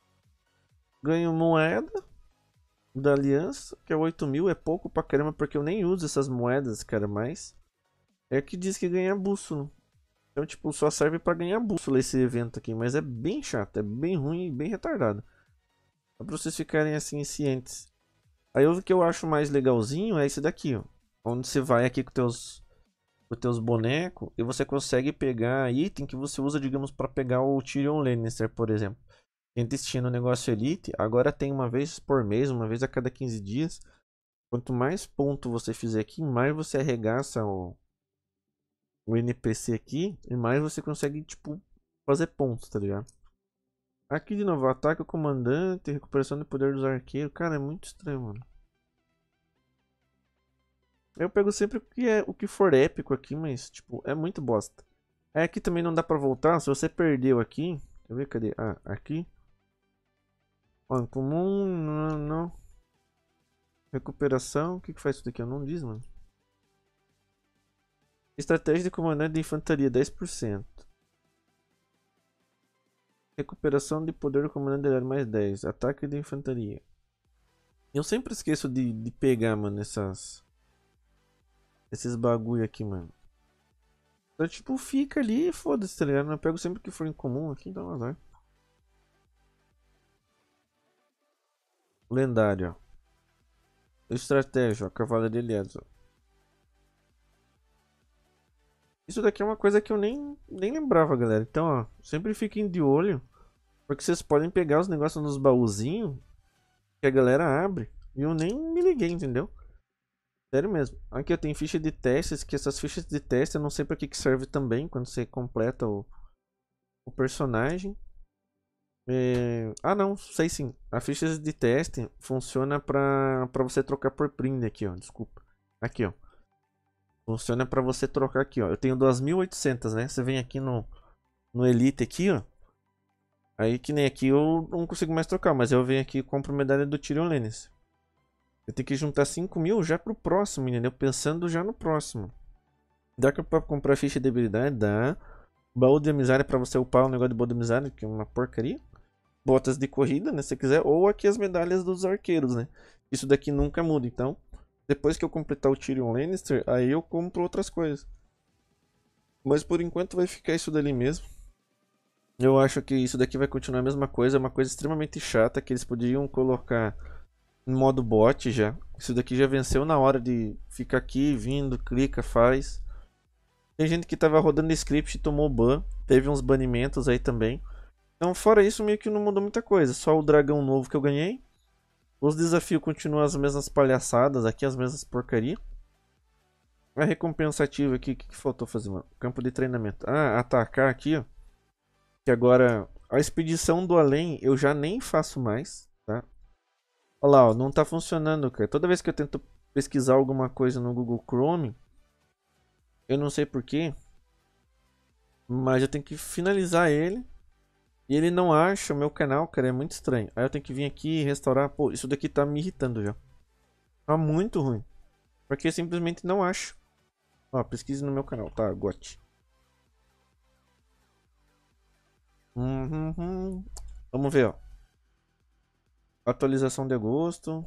Ganho moeda da aliança, que é oito mil, é pouco pra caramba, porque eu nem uso essas moedas, cara, mas... É que diz que ganha bússola. Então, tipo, só serve pra ganhar bússola esse evento aqui. Mas é bem chato, é bem ruim e bem retardado. Só pra vocês ficarem assim, cientes. Aí o que eu acho mais legalzinho é esse daqui, ó. Onde você vai aqui com teus, com teus bonecos e você consegue pegar item que você usa, digamos, pra pegar o Tyrion Lannister, por exemplo. Quem assistiu no negócio Elite, agora tem uma vez por mês, uma vez a cada quinze dias. Quanto mais ponto você fizer aqui, mais você arregaça o... o N P C aqui, e mais você consegue, tipo, fazer pontos, tá ligado? Aqui de novo, ataque o comandante, recuperação do poder dos arqueiros. Cara, é muito estranho, mano. Eu pego sempre o que, é, o que for épico aqui, mas, tipo, é muito bosta. É, aqui também não dá pra voltar, se você perdeu aqui... Deixa eu ver, cadê? Ah, aqui. Ó, em comum, não, não. Recuperação. O que que faz isso daqui? Eu não diz, mano. Estratégia de comandante de infantaria, dez por cento. Recuperação de poder do comandante de área, mais dez. Ataque de infantaria. Eu sempre esqueço de, de pegar, mano, essas... Esses bagulho aqui, mano. Então, tipo, fica ali e foda-se, tá ligado? Eu pego sempre que for em comum aqui, dá um azar. Lendário, ó. Estratégia, ó. Cavalaria aliados, ó. Isso daqui é uma coisa que eu nem, nem lembrava, galera. Então, ó, sempre fiquem de olho. Porque vocês podem pegar os negócios nos baúzinhos que a galera abre. E eu nem me liguei, entendeu? Sério mesmo. Aqui eu tenho ficha de testes, que essas fichas de teste eu não sei pra que que serve também quando você completa o, o personagem. É... Ah não, sei sim. A ficha de teste funciona pra, pra você trocar por print aqui, ó. Desculpa. Aqui, ó. Funciona pra você trocar aqui, ó. Eu tenho duas mil e oitocentas, né? Você vem aqui no, no Elite aqui, ó. Aí que nem aqui eu não consigo mais trocar, mas eu venho aqui e compro medalha do Tyrion Lannister. Eu tenho que juntar cinco mil já pro próximo, entendeu? Pensando já no próximo. Dá pra comprar ficha de habilidade? Dá. Baú de amizade pra você upar o negócio de baú de amizade, que é uma porcaria. Botas de corrida, né, se você quiser. Ou aqui as medalhas dos arqueiros, né. Isso daqui nunca muda, então. Depois que eu completar o Tyrion Lannister, aí eu compro outras coisas. Mas por enquanto vai ficar isso dali mesmo. Eu acho que isso daqui vai continuar a mesma coisa. É uma coisa extremamente chata que eles poderiam colocar em modo bot já. Isso daqui já venceu na hora de ficar aqui, vindo, clica, faz. Tem gente que tava rodando script e tomou ban. Teve uns banimentos aí também. Então fora isso meio que não mudou muita coisa. Só o dragão novo que eu ganhei. Os desafios continuam as mesmas palhaçadas aqui, as mesmas porcaria. A recompensa ativa aqui, o que, que faltou fazer, mano? Campo de treinamento. Ah, atacar aqui, ó. Que agora a expedição do além eu já nem faço mais, tá? Olha lá, ó, não tá funcionando, cara. Toda vez que eu tento pesquisar alguma coisa no Google Chrome, eu não sei porquê, mas eu tenho que finalizar ele. E ele não acha o meu canal, cara, é muito estranho. Aí eu tenho que vir aqui e restaurar. Pô, isso daqui tá me irritando já. Tá muito ruim. Porque eu simplesmente não acho. Ó, pesquise no meu canal, tá? Got. Uhum. Vamos ver, ó. Atualização de agosto.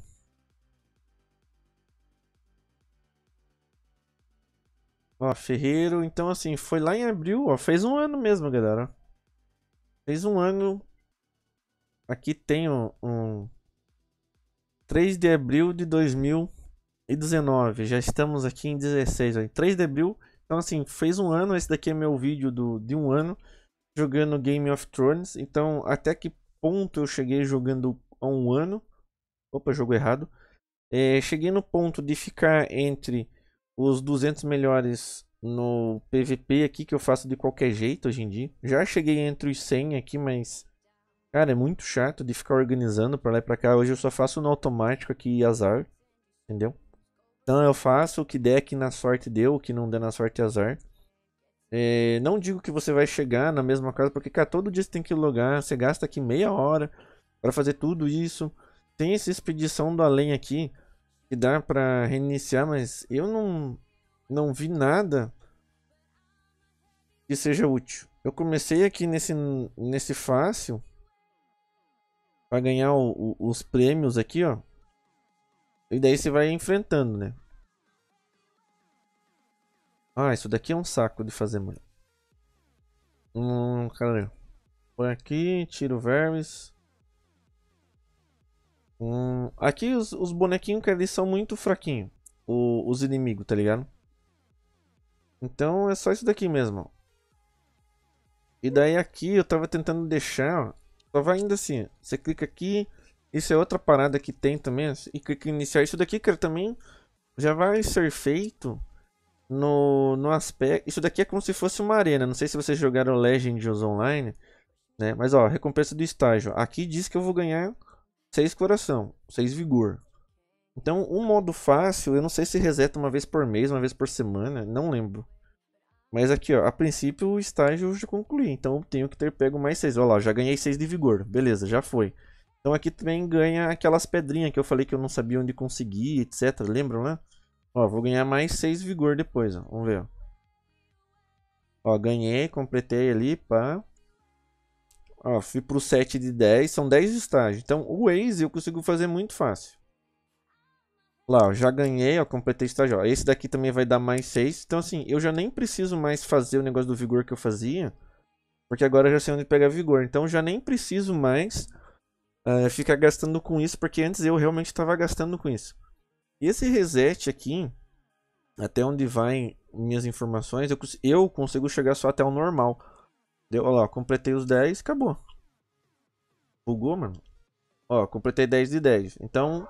Ó, Ferreiro. Então, assim, foi lá em abril, ó. Fez um ano mesmo, galera. Fez um ano. Aqui tem um, um três de abril de dois mil e dezenove. Já estamos aqui em dezesseis. Ó. três de abril. Então, assim, fez um ano. Esse daqui é meu vídeo do, de um ano jogando Game of Thrones. Então, até que ponto eu cheguei jogando há um ano? Opa, jogo errado. É, cheguei no ponto de ficar entre os duzentos melhores no P V P aqui, que eu faço de qualquer jeito hoje em dia. Já cheguei entre os cem aqui, mas... Cara, é muito chato de ficar organizando pra lá e pra cá. Hoje eu só faço no automático aqui e azar. Entendeu? Então eu faço o que der aqui na sorte deu, o que não der na sorte azar. É, não digo que você vai chegar na mesma casa, porque cara, todo dia você tem que logar. Você gasta aqui meia hora pra fazer tudo isso. Tem essa expedição do além aqui, que dá pra reiniciar, mas eu não, não vi nada que seja útil. Eu comecei aqui nesse, nesse fácil... Pra ganhar o, o, os prêmios aqui, ó. E daí você vai enfrentando, né? Ah, isso daqui é um saco de fazer, mano. Hum, cara. Põe aqui, tira o vermes. Hum, aqui os, os bonequinhos, cara, eles são muito fraquinhos. O, os inimigos, tá ligado? Então é só isso daqui mesmo, ó. E daí aqui eu tava tentando deixar, ó. Só vai indo assim, você clica aqui. Isso é outra parada que tem também. E clica em iniciar. Isso daqui, cara, também já vai ser feito no, no aspecto. Isso daqui é como se fosse uma arena. Não sei se vocês jogaram Legends Online, né? Mas ó, recompensa do estágio. Aqui diz que eu vou ganhar seis coração, seis vigor. Então, um modo fácil, eu não sei se reseta uma vez por mês, uma vez por semana, não lembro. Mas aqui, ó, a princípio o estágio eu já concluí, então eu tenho que ter pego mais seis. Olha lá, já ganhei seis de vigor, beleza, já foi. Então aqui também ganha aquelas pedrinhas que eu falei que eu não sabia onde conseguir, etcétera. Lembram, né? Ó, vou ganhar mais seis vigor depois, ó. Vamos ver, ó. Ó, ganhei, completei ali, pá. Ó, fui pro sete de dez, são dez estágios. Então o Waze eu consigo fazer muito fácil. Lá, ó, já ganhei, ó, completei estágio. Ó. Esse daqui também vai dar mais seis. Então assim, eu já nem preciso mais fazer o negócio do vigor que eu fazia. Porque agora eu já sei onde pegar vigor. Então já nem preciso mais uh, ficar gastando com isso. Porque antes eu realmente estava gastando com isso. E esse reset aqui, até onde vai minhas informações, eu, cons eu consigo chegar só até o normal. Deu, olha lá, completei os dez, acabou. Bugou, mano. Ó, completei dez de dez. Então...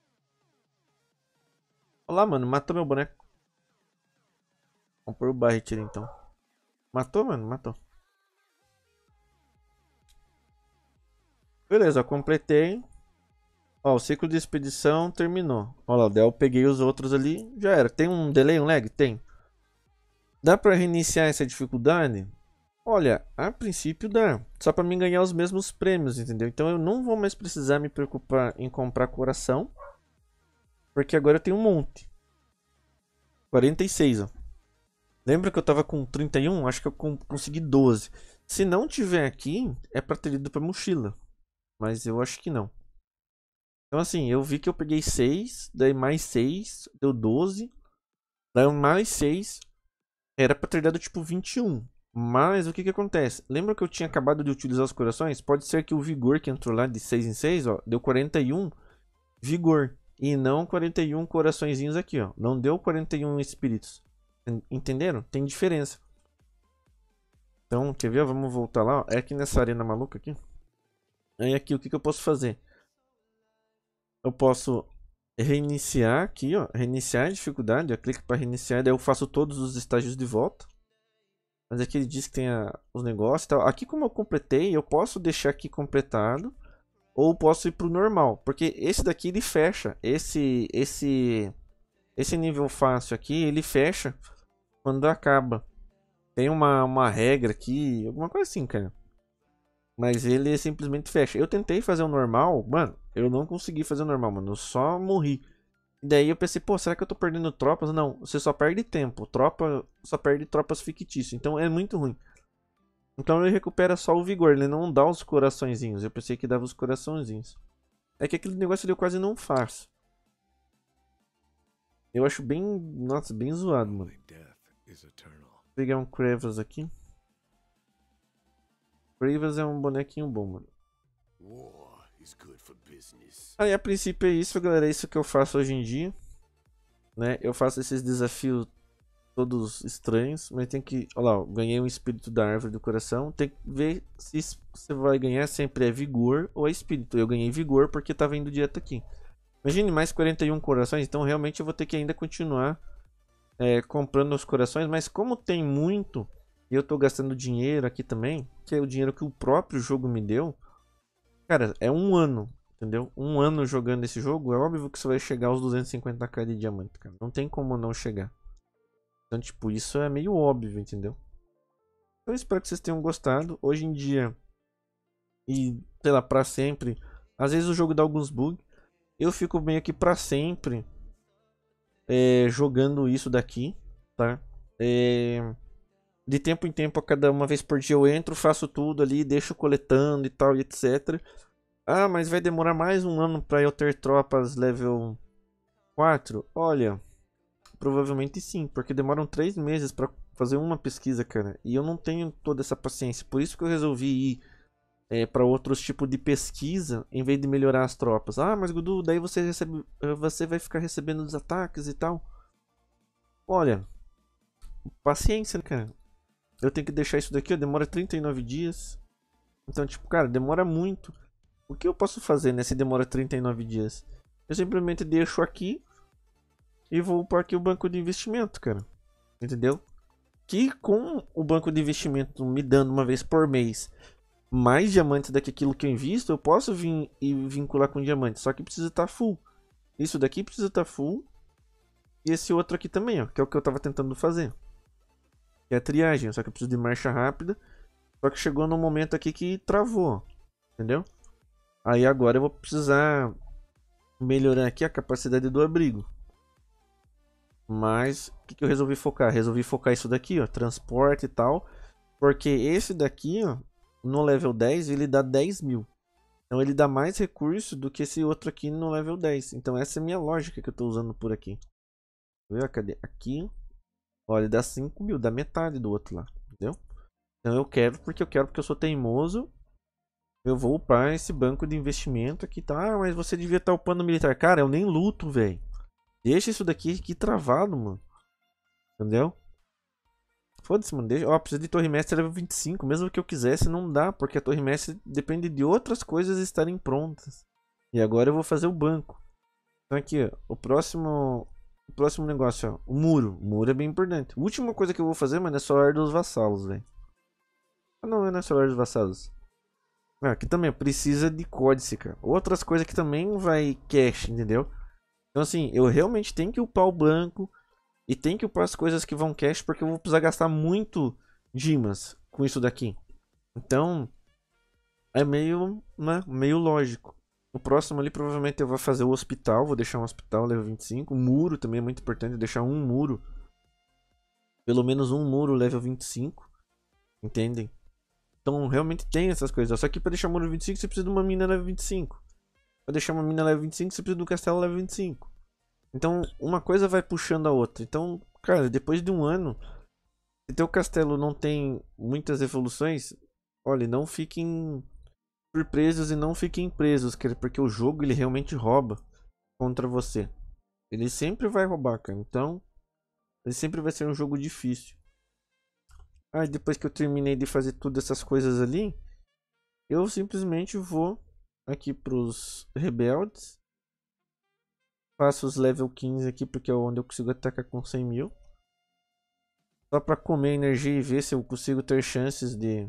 Olha lá, mano, matou meu boneco. Vamos pôr o Barret ali, então. Matou, mano? Matou. Beleza, ó, completei. Ó, o ciclo de expedição terminou. Olha lá, daí eu peguei os outros ali, já era. Tem um delay, um lag? Tem. Dá pra reiniciar essa dificuldade? Olha, a princípio dá. Só pra mim ganhar os mesmos prêmios, entendeu? Então eu não vou mais precisar me preocupar em comprar coração. Porque agora eu tenho um monte. quarenta e seis, ó. Lembra que eu tava com trinta e um? Acho que eu consegui doze. Se não tiver aqui, é pra ter ido pra mochila. Mas eu acho que não. Então assim, eu vi que eu peguei seis, daí mais seis, deu doze. Daí mais seis, era pra ter dado tipo vinte e um. Mas o que que acontece? Lembra que eu tinha acabado de utilizar os corações? Pode ser que o vigor que entrou lá de seis em seis, ó, deu quarenta e um vigor. E não quarenta e um coraçõezinhos aqui, ó. Não deu quarenta e um espíritos. Entenderam? Tem diferença. Então, quer ver? Vamos voltar lá, ó. É aqui nessa arena maluca aqui. Aí aqui, o que que eu posso fazer? Eu posso reiniciar aqui, ó. Reiniciar a dificuldade. Eu clico para reiniciar, daí eu faço todos os estágios de volta. Mas aqui ele diz que tem a, os negócios e tal. Aqui como eu completei, eu posso deixar aqui completado. Ou posso ir pro normal. Porque esse daqui ele fecha. Esse, esse, esse nível fácil aqui, ele fecha quando acaba. Tem uma, uma regra aqui, alguma coisa assim, cara. Mas ele simplesmente fecha. Eu tentei fazer o normal, mano. Eu não consegui fazer o normal, mano. Eu só morri. E daí eu pensei, pô, será que eu tô perdendo tropas? Não, você só perde tempo. Tropa só perde tropas fictícias. Então é muito ruim. Então ele recupera só o vigor. Ele não dá os coraçõezinhos. Eu pensei que dava os coraçõezinhos. É que aquele negócio ali eu quase não faço. Eu acho bem... Nossa, bem zoado, mano. Vou pegar um Krevas aqui. Krevas é um bonequinho bom, mano. Aí a princípio é isso, galera. É isso que eu faço hoje em dia. Né? Eu faço esses desafios todos estranhos. Mas tem que... Olha lá, eu ganhei um espírito da árvore do coração. Tem que ver se você vai ganhar sempre é vigor ou é espírito. Eu ganhei vigor porque tá vendo direto aqui. Imagine mais quarenta e um corações. Então realmente eu vou ter que ainda continuar é, comprando os corações. Mas como tem muito... E eu tô gastando dinheiro aqui também. Que é o dinheiro que o próprio jogo me deu. Cara, é um ano. Entendeu? Um ano jogando esse jogo. É óbvio que você vai chegar aos duzentos e cinquenta k de diamante, cara. Não tem como não chegar. Então, tipo, isso é meio óbvio, entendeu? Então, eu espero que vocês tenham gostado. Hoje em dia, e, sei lá, pra sempre. Às vezes o jogo dá alguns bugs. Eu fico meio que pra sempre é, jogando isso daqui, tá? É, de tempo em tempo, a cada uma vez por dia eu entro, faço tudo ali, deixo coletando e tal, e etcétera. Ah, mas vai demorar mais um ano pra eu ter tropas level quatro? Olha... Provavelmente sim, porque demoram três meses pra fazer uma pesquisa, cara. E eu não tenho toda essa paciência. Por isso que eu resolvi ir é, para outros tipos de pesquisa, em vez de melhorar as tropas. Ah, mas Gudu, daí você, recebe, você vai ficar recebendo os ataques e tal. Olha, paciência, né, cara? Eu tenho que deixar isso daqui, ó, demora trinta e nove dias. Então, tipo, cara, demora muito. O que eu posso fazer, né, se demora trinta e nove dias? Eu simplesmente deixo aqui e vou para aqui o banco de investimento, cara. Entendeu? Que com o banco de investimento me dando uma vez por mês mais diamantes do que aquilo que eu invisto, eu posso vir e vincular com diamantes. Só que precisa estar full. Isso daqui precisa estar full. E esse outro aqui também, ó, que é o que eu estava tentando fazer. Que é a triagem. Só que eu preciso de marcha rápida. Só que chegou num momento aqui que travou. Entendeu? Aí agora eu vou precisar melhorar aqui a capacidade do abrigo. Mas o que, que eu resolvi focar? Resolvi focar isso daqui, ó, transporte e tal. Porque esse daqui, ó, no level dez, ele dá dez mil. Então ele dá mais recurso do que esse outro aqui no level dez. Então essa é a minha lógica que eu estou usando por aqui. Viu? Cadê? Aqui. Olha, ele dá cinco mil, dá metade do outro lá. Entendeu? Então eu quero porque eu quero porque eu sou teimoso. Eu vou upar esse banco de investimento aqui, tá? Ah, mas você devia estar upando militar. Cara, eu nem luto, velho. Deixa isso daqui aqui travado, mano. Entendeu? Foda-se, mano. Deixa... Ó, precisa de torre mestre level vinte e cinco. Mesmo que eu quisesse, não dá. Porque a torre mestre depende de outras coisas estarem prontas. E agora eu vou fazer o banco. Então aqui, ó. O próximo... O próximo negócio, ó. O muro. O muro é bem importante. A última coisa que eu vou fazer, mano, é solar dos vassalos, velho. Ah, não, não é solar dos vassalos. Ah, aqui também precisa de códice, cara. Outras coisas que também vai cache, entendeu? Então assim, eu realmente tenho que upar o banco. E tem que upar as coisas que vão cache, porque eu vou precisar gastar muito Dimas com isso daqui. Então, é meio, né, meio lógico. O próximo ali provavelmente eu vou fazer o hospital, vou deixar um hospital level vinte e cinco. O muro também é muito importante, deixar um muro. Pelo menos um muro level vinte e cinco. Entendem? Então realmente tem essas coisas. Só que para deixar o muro vinte e cinco você precisa de uma mina level vinte e cinco. Para deixar uma mina level vinte e cinco você precisa de um castelo level vinte e cinco. Então, uma coisa vai puxando a outra. Então, cara, depois de um ano, se teu castelo não tem muitas evoluções, olha, não fiquem surpresos e não fiquem presos, cara, porque o jogo ele realmente rouba contra você. Ele sempre vai roubar, cara. Então, ele sempre vai ser um jogo difícil. Aí, depois que eu terminei de fazer todas essas coisas ali, eu simplesmente vou aqui pros rebeldes. Faço os level quinze aqui, porque é onde eu consigo atacar com cem mil. Só pra comer energia e ver se eu consigo ter chances de...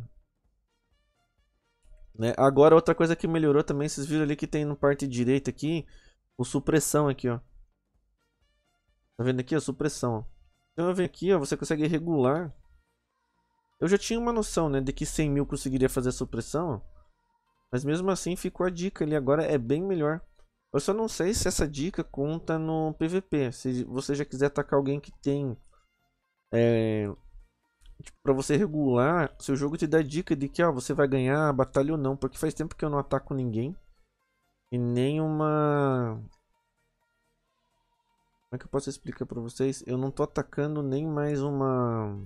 Né? Agora outra coisa que melhorou também, vocês viram ali que tem na parte direita aqui, o supressão aqui, ó. Tá vendo aqui, a supressão, ó. Então eu venho aqui, ó, você consegue regular. Eu já tinha uma noção, né, de que cem mil conseguiria fazer a supressão, ó. Mas mesmo assim ficou a dica ali, agora é bem melhor. Eu só não sei se essa dica conta no P V P. Se você já quiser atacar alguém que tem... É, tipo, pra você regular, se o jogo te dá dica de que ó, você vai ganhar a batalha ou não. Porque faz tempo que eu não ataco ninguém. E nem uma... Como é que eu posso explicar pra vocês? Eu não tô atacando nem mais uma...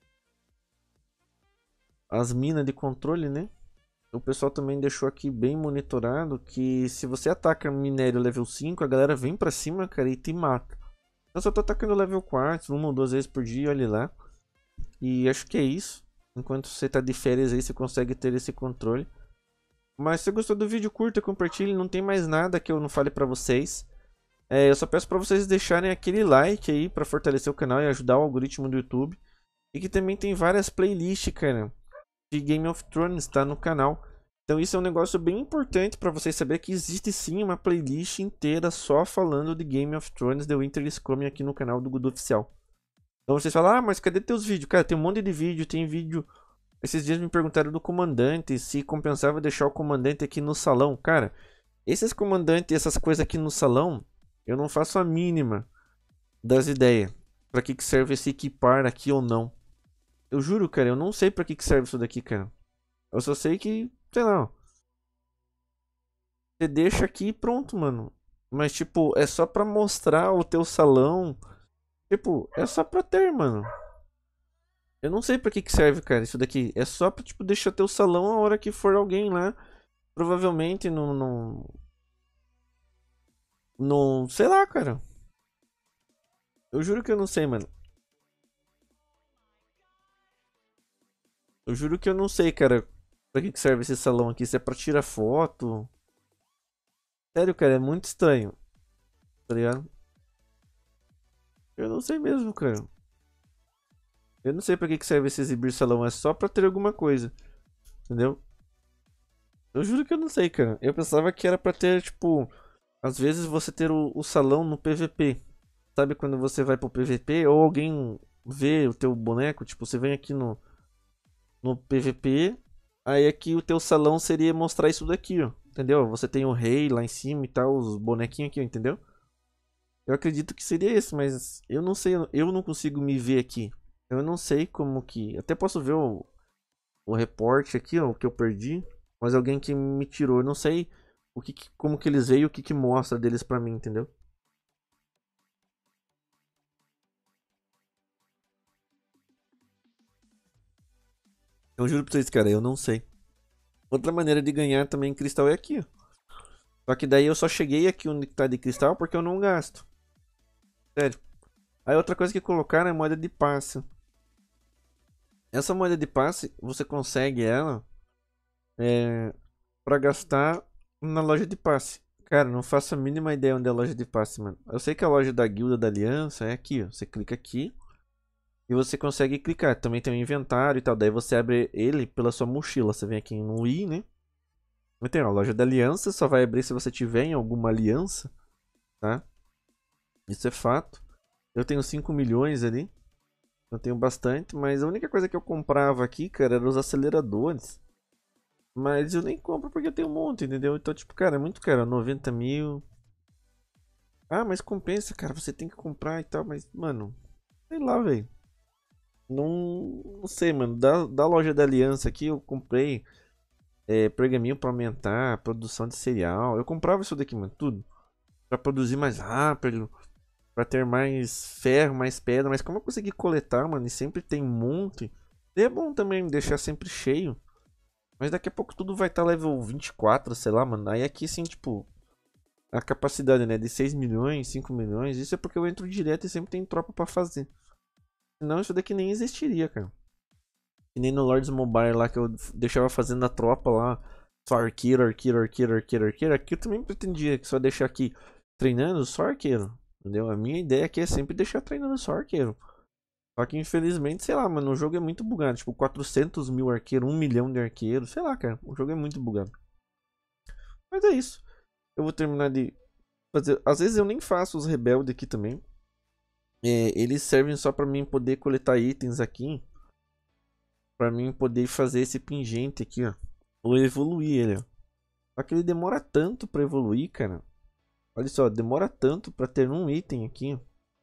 As minas de controle, né? O pessoal também deixou aqui bem monitorado que se você ataca minério level cinco, a galera vem pra cima, cara, e te mata. Eu só tô atacando level quatro, uma ou duas vezes por dia, olha lá. E acho que é isso. Enquanto você tá de férias aí, você consegue ter esse controle. Mas se você gostou do vídeo, curta, compartilhe. Não tem mais nada que eu não fale pra vocês. É, eu só peço pra vocês deixarem aquele like aí pra fortalecer o canal e ajudar o algoritmo do YouTube. E que também tem várias playlists, cara, de Game of Thrones, tá no canal. Então isso é um negócio bem importante pra vocês saberem que existe sim uma playlist inteira só falando de Game of Thrones The Winter is Coming aqui no canal do Gudu Oficial. Então vocês falam, ah, mas cadê teus vídeos? Cara, tem um monte de vídeo, tem vídeo... Esses dias me perguntaram do comandante, se compensava deixar o comandante aqui no salão. Cara, esses comandantes e essas coisas aqui no salão, eu não faço a mínima das ideias. Pra que que serve esse equipar aqui ou não. Eu juro, cara, eu não sei pra que que serve isso daqui, cara. Eu só sei que, sei lá, ó. Você deixa aqui e pronto, mano. Mas, tipo, é só pra mostrar o teu salão. Tipo, é só pra ter, mano. Eu não sei pra que que serve, cara, isso daqui. É só pra, tipo, deixar teu salão a hora que for alguém lá. Provavelmente não... Não, não sei lá, cara. Eu juro que eu não sei, mano. Eu juro que eu não sei, cara. Pra que que serve esse salão aqui? Se é pra tirar foto... Sério, cara, é muito estranho. Tá ligado? Eu não sei mesmo, cara. Eu não sei pra que que serve esse exibir salão. É só pra ter alguma coisa. Entendeu? Eu juro que eu não sei, cara. Eu pensava que era pra ter, tipo... Às vezes você ter o, o salão no P V P. Sabe quando você vai pro P V P ou alguém vê o teu boneco? Tipo, você vem aqui no, no P V P. Aí aqui o teu salão seria mostrar isso daqui, ó. entendeu? Você tem o rei lá em cima e tal, os bonequinhos aqui, entendeu? Eu acredito que seria esse, mas eu não sei, eu não consigo me ver aqui. Eu não sei como que... Até posso ver o, o reporte aqui, ó, o que eu perdi, mas alguém que me tirou. Eu não sei o que, que- como que eles veem e o que que mostra deles pra mim, entendeu? Eu juro pra vocês, cara, eu não sei. Outra maneira de ganhar também cristal é aqui, ó. Só que daí eu só cheguei aqui onde tá de cristal porque eu não gasto. Sério. Aí outra coisa que colocaram é moeda de passe. Essa moeda de passe, você consegue ela é, pra gastar na loja de passe. Cara, não faço a mínima ideia onde é a loja de passe, mano. Eu sei que a loja da Guilda da Aliança é aqui, ó. Você clica aqui e você consegue clicar. Também tem o inventário e tal. Daí você abre ele pela sua mochila. Você vem aqui no i, né? Mas tem, ó, a loja da Aliança. Só vai abrir se você tiver em alguma aliança, tá? Isso é fato. Eu tenho cinco milhões ali. Eu tenho bastante, mas a única coisa que eu comprava aqui, cara, eram os aceleradores. Mas eu nem compro porque eu tenho um monte, entendeu? Então, tipo, cara, é muito caro, noventa mil. Ah, mas compensa, cara, você tem que comprar e tal, mas, mano, sei lá, velho. Não, não sei, mano. Da, da loja da Aliança aqui eu comprei é, pergaminho pra aumentar a produção de cereal. Eu comprava isso daqui, mano, tudo. Pra produzir mais rápido, pra ter mais ferro, mais pedra. Mas como eu consegui coletar, mano, e sempre tem um monte. É bom também deixar sempre cheio. Mas daqui a pouco tudo vai estar tá level vinte e quatro, sei lá, mano. Aí aqui, assim, tipo, a capacidade, né, de seis milhões, cinco milhões. Isso é porque eu entro direto e sempre tem tropa pra fazer. Senão isso daqui nem existiria, cara. E nem no Lords Mobile lá que eu deixava fazendo a tropa lá. Só arqueiro, arqueiro, arqueiro, arqueiro, arqueiro. Aqui eu também pretendia que só deixar aqui treinando só arqueiro. Entendeu? A minha ideia aqui é sempre deixar treinando só arqueiro. Só que infelizmente, sei lá, mano, o jogo é muito bugado. Tipo, quatrocentos mil arqueiros, um milhão de arqueiros. Sei lá, cara. O jogo é muito bugado. Mas é isso. Eu vou terminar de fazer. Às vezes eu nem faço os rebeldes aqui também. É, eles servem só pra mim poder coletar itens aqui. Pra mim poder fazer esse pingente aqui, ó. Ou evoluir ele, ó. Só que ele demora tanto pra evoluir, cara. Olha só, demora tanto pra ter um item aqui.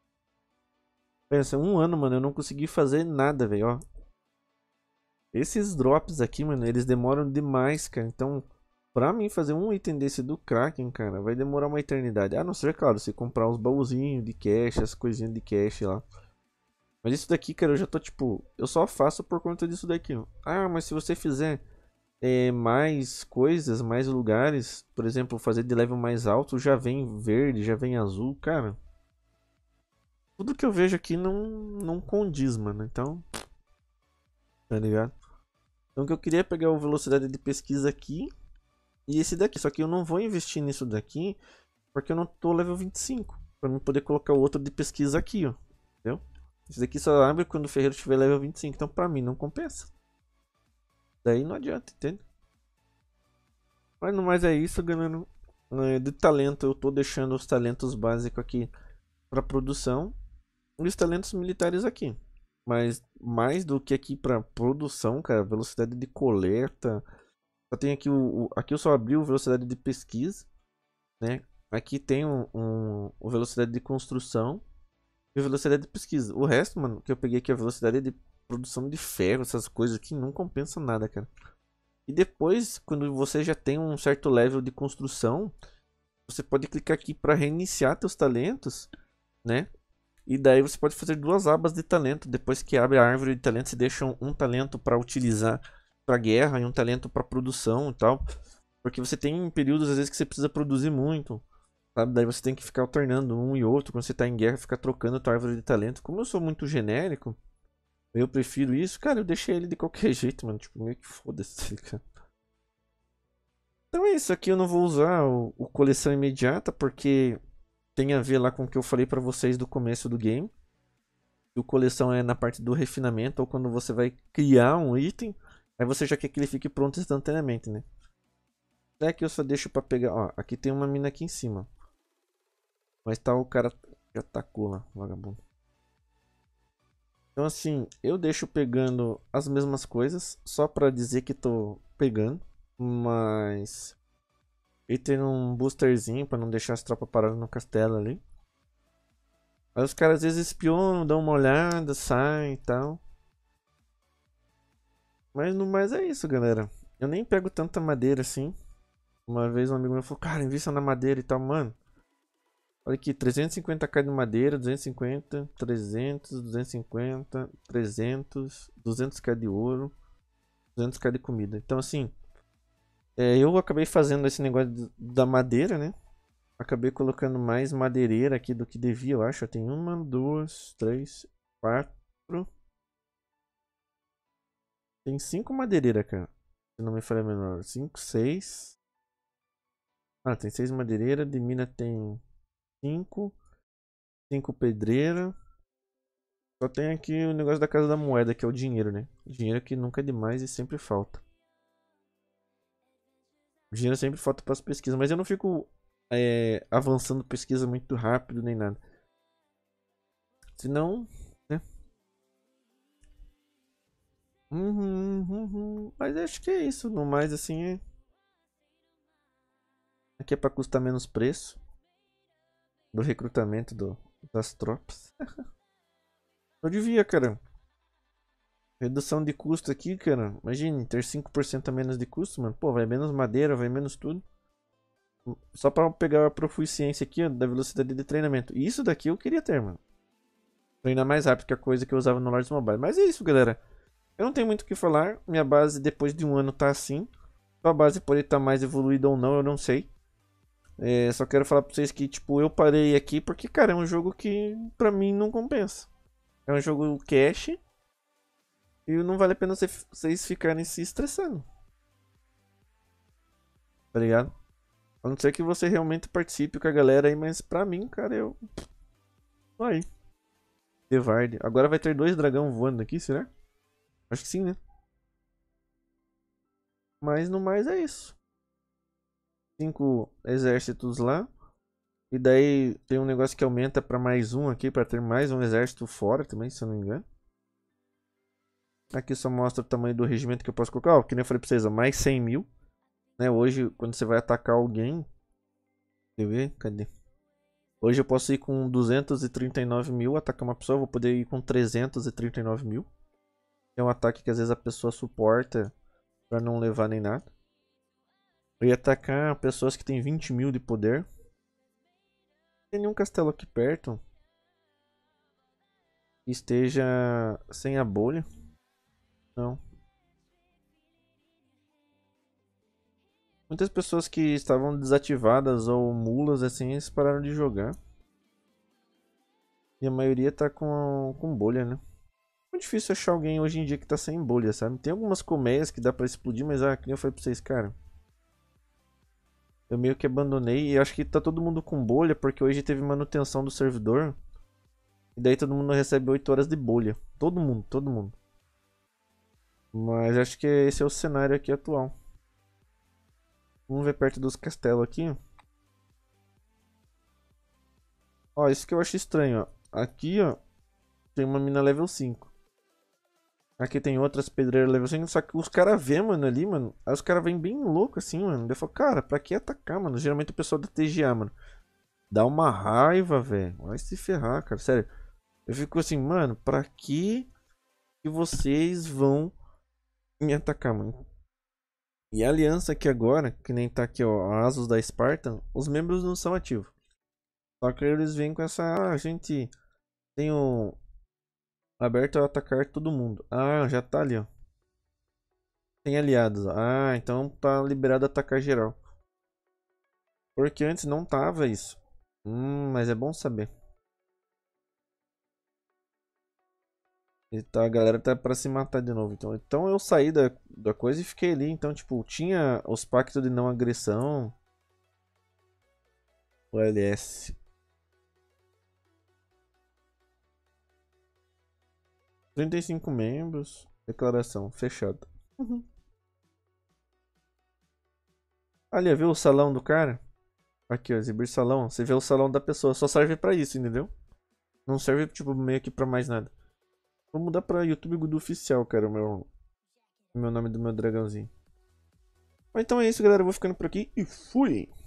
Pensa, um ano, mano, eu não consegui fazer nada, velho, ó. Esses drops aqui, mano, eles demoram demais, cara. Então, pra mim fazer um item desse do Kraken, cara, vai demorar uma eternidade. A não ser, claro, se comprar uns baúzinhos de cash, as coisinhas de cash lá. Mas isso daqui, cara, eu já tô, tipo... Eu só faço por conta disso daqui, ó. Ah, mas se você fizer é, mais coisas, mais lugares... Por exemplo, fazer de level mais alto, já vem verde, já vem azul, cara. Tudo que eu vejo aqui não, não condiz, mano. Então, tá ligado? Então, o que eu queria é pegar a velocidade de pesquisa aqui e esse daqui. Só que eu não vou investir nisso daqui porque eu não tô level vinte e cinco. Pra mim poder colocar o outro de pesquisa aqui, ó. Entendeu? Esse daqui só abre quando o ferreiro tiver level vinte e cinco. Então, pra mim, não compensa. Daí não adianta, entende? Mas no mais é isso, galera. É, de talento, eu tô deixando os talentos básicos aqui pra produção. E os talentos militares aqui. Mas mais do que aqui pra produção, cara, velocidade de coleta. Só tem aqui o, o- aqui eu só abri o velocidade de pesquisa, né? Aqui tem um, um, o velocidade de construção e velocidade de pesquisa. O resto, mano, que eu peguei aqui é a velocidade de produção de ferro, essas coisas aqui não compensa nada, cara. E depois, quando você já tem um certo level de construção, você pode clicar aqui para reiniciar seus talentos, né? E daí você pode fazer duas abas de talento. Depois que abre a árvore de talento, você deixa um, um talento para utilizar para guerra e um talento para produção e tal. Porque você tem períodos às vezes que você precisa produzir muito, sabe? Daí você tem que ficar alternando um e outro. Quando você tá em guerra, ficar trocando a tua árvore de talento. Como eu sou muito genérico, eu prefiro isso. Cara, eu deixei ele de qualquer jeito, mano. Tipo, meio que foda-se, cara. Então é isso. Aqui eu não vou usar o, o coleção imediata porque tem a ver lá com o que eu falei pra vocês do começo do game. O coleção é na parte do refinamento ou quando você vai criar um item, aí você já quer que ele fique pronto instantaneamente, né? É que eu só deixo pra pegar, ó, aqui tem uma mina aqui em cima. Mas tá o cara já tacou lá, vagabundo. Então assim, eu deixo pegando as mesmas coisas só pra dizer que tô pegando, mas E tem um boosterzinho pra não deixar as tropas paradas no castelo ali. Aí os caras às vezes espionam, dão uma olhada, saem e tal. Mas no mais é isso, galera. Eu nem pego tanta madeira assim. Uma vez um amigo meu falou, cara, invista na madeira e tal, mano. Olha aqui, trezentos e cinquenta k de madeira, duzentos e cinquenta, trezentos, duzentos e cinquenta, trezentos, duzentos k de ouro, duzentos k de comida. Então assim, é, eu acabei fazendo esse negócio de- da madeira, né? Acabei colocando mais madeireira aqui do que devia, eu acho. Tem uma, duas, três, quatro. Tem cinco madeireiras, cara. Se não me falha menor. Cinco, seis. Ah, tem seis madeireiras. De mina tem cinco. Cinco pedreiras. Só tem aqui o negócio da Casa da Moeda, que é o dinheiro, né? Dinheiro que nunca é demais e sempre falta. Dinheiro sempre falta para as pesquisas, mas eu não fico é, avançando pesquisa muito rápido nem nada. Senão, né? Uhum, uhum, uhum. Mas acho que é isso. No mais, assim, é... aqui é para custar menos preço do recrutamento do, das tropas. Eu devia, cara. Redução de custo aqui, cara. Imagine ter cinco por cento a menos de custo, mano. Pô, vai menos madeira, vai menos tudo. Só pra pegar a proficiência aqui, ó, da velocidade de treinamento. E isso daqui eu queria ter, mano. Treinar mais rápido que a coisa que eu usava no Lords Mobile. Mas é isso, galera. Eu não tenho muito o que falar. Minha base, depois de um ano, tá assim. A base pode estar mais evoluída ou não, eu não sei. É, só quero falar pra vocês que, tipo, eu parei aqui porque, cara, é um jogo que, pra mim, não compensa. É um jogo cash. E não vale a pena vocês ficarem se estressando. Tá ligado? A não ser que você realmente participe com a galera aí, mas pra mim, cara, eu... tô aí. Devard. Agora vai ter dois dragão voando aqui, será? Acho que sim, né? Mas no mais é isso. Cinco exércitos lá. E daí tem um negócio que aumenta pra mais um aqui, pra ter mais um exército fora também, se eu não me engano. Aqui só mostra o tamanho do regimento que eu posso colocar. Ó, que nem eu falei pra vocês, ó, mais cem mil. Né? Hoje, quando você vai atacar alguém... Deixa eu ver, cadê? Hoje eu posso ir com duzentos e trinta e nove mil, atacar uma pessoa, eu vou poder ir com trezentos e trinta e nove mil. É um ataque que às vezes a pessoa suporta pra não levar nem nada. Eu ia atacar pessoas que tem vinte mil de poder. Não tem nenhum castelo aqui perto que esteja sem a bolha. Não. Muitas pessoas que estavam desativadas ou mulas assim, eles pararam de jogar. E a maioria tá com, com bolha, né? Muito difícil achar alguém hoje em dia que tá sem bolha, sabe? Tem algumas colmeias que dá pra explodir, mas ah, que nem eu falei pra vocês, cara. Eu meio que abandonei e acho que tá todo mundo com bolha porque hoje teve manutenção do servidor. E daí todo mundo recebe oito horas de bolha. Todo mundo, todo mundo. Mas acho que esse é o cenário aqui atual. Vamos ver perto dos castelos aqui. Ó, isso que eu acho estranho, ó. Aqui, ó, tem uma mina level cinco. Aqui tem outras pedreiras level cinco. Só que os caras vê, mano, ali, mano. Aí os caras vêm bem louco assim, mano. Eu falo, cara, pra que atacar, mano? Geralmente o pessoal da T G A, mano. Dá uma raiva, velho. Vai se ferrar, cara. Sério. Eu fico assim, mano, pra que que vocês vão me atacar, mano? E a aliança aqui agora, que nem tá aqui, ó, a Asus da Spartan, os membros não são ativos. Só que eles vêm com essa, ah, a gente tem o aberto a atacar todo mundo. Ah, já tá ali, ó. Tem aliados. Ah, então tá liberado a atacar geral. Porque antes não tava isso. Hum, mas é bom saber. E tá, a galera tá pra se matar de novo. Então, então eu saí da, da coisa e fiquei ali. Então, tipo, tinha os pactos de não agressão. O L S. trinta e cinco membros. Declaração. Fechado. Uhum. Ali, viu o salão do cara? Aqui, ó, exibir salão. Você vê o salão da pessoa. Só serve pra isso, entendeu? Não serve, tipo, meio que pra mais nada. Vou mudar pra YouTube Gudu Oficial, cara, o meu, o meu nome do meu dragãozinho. Mas então é isso, galera. Eu vou ficando por aqui e fui!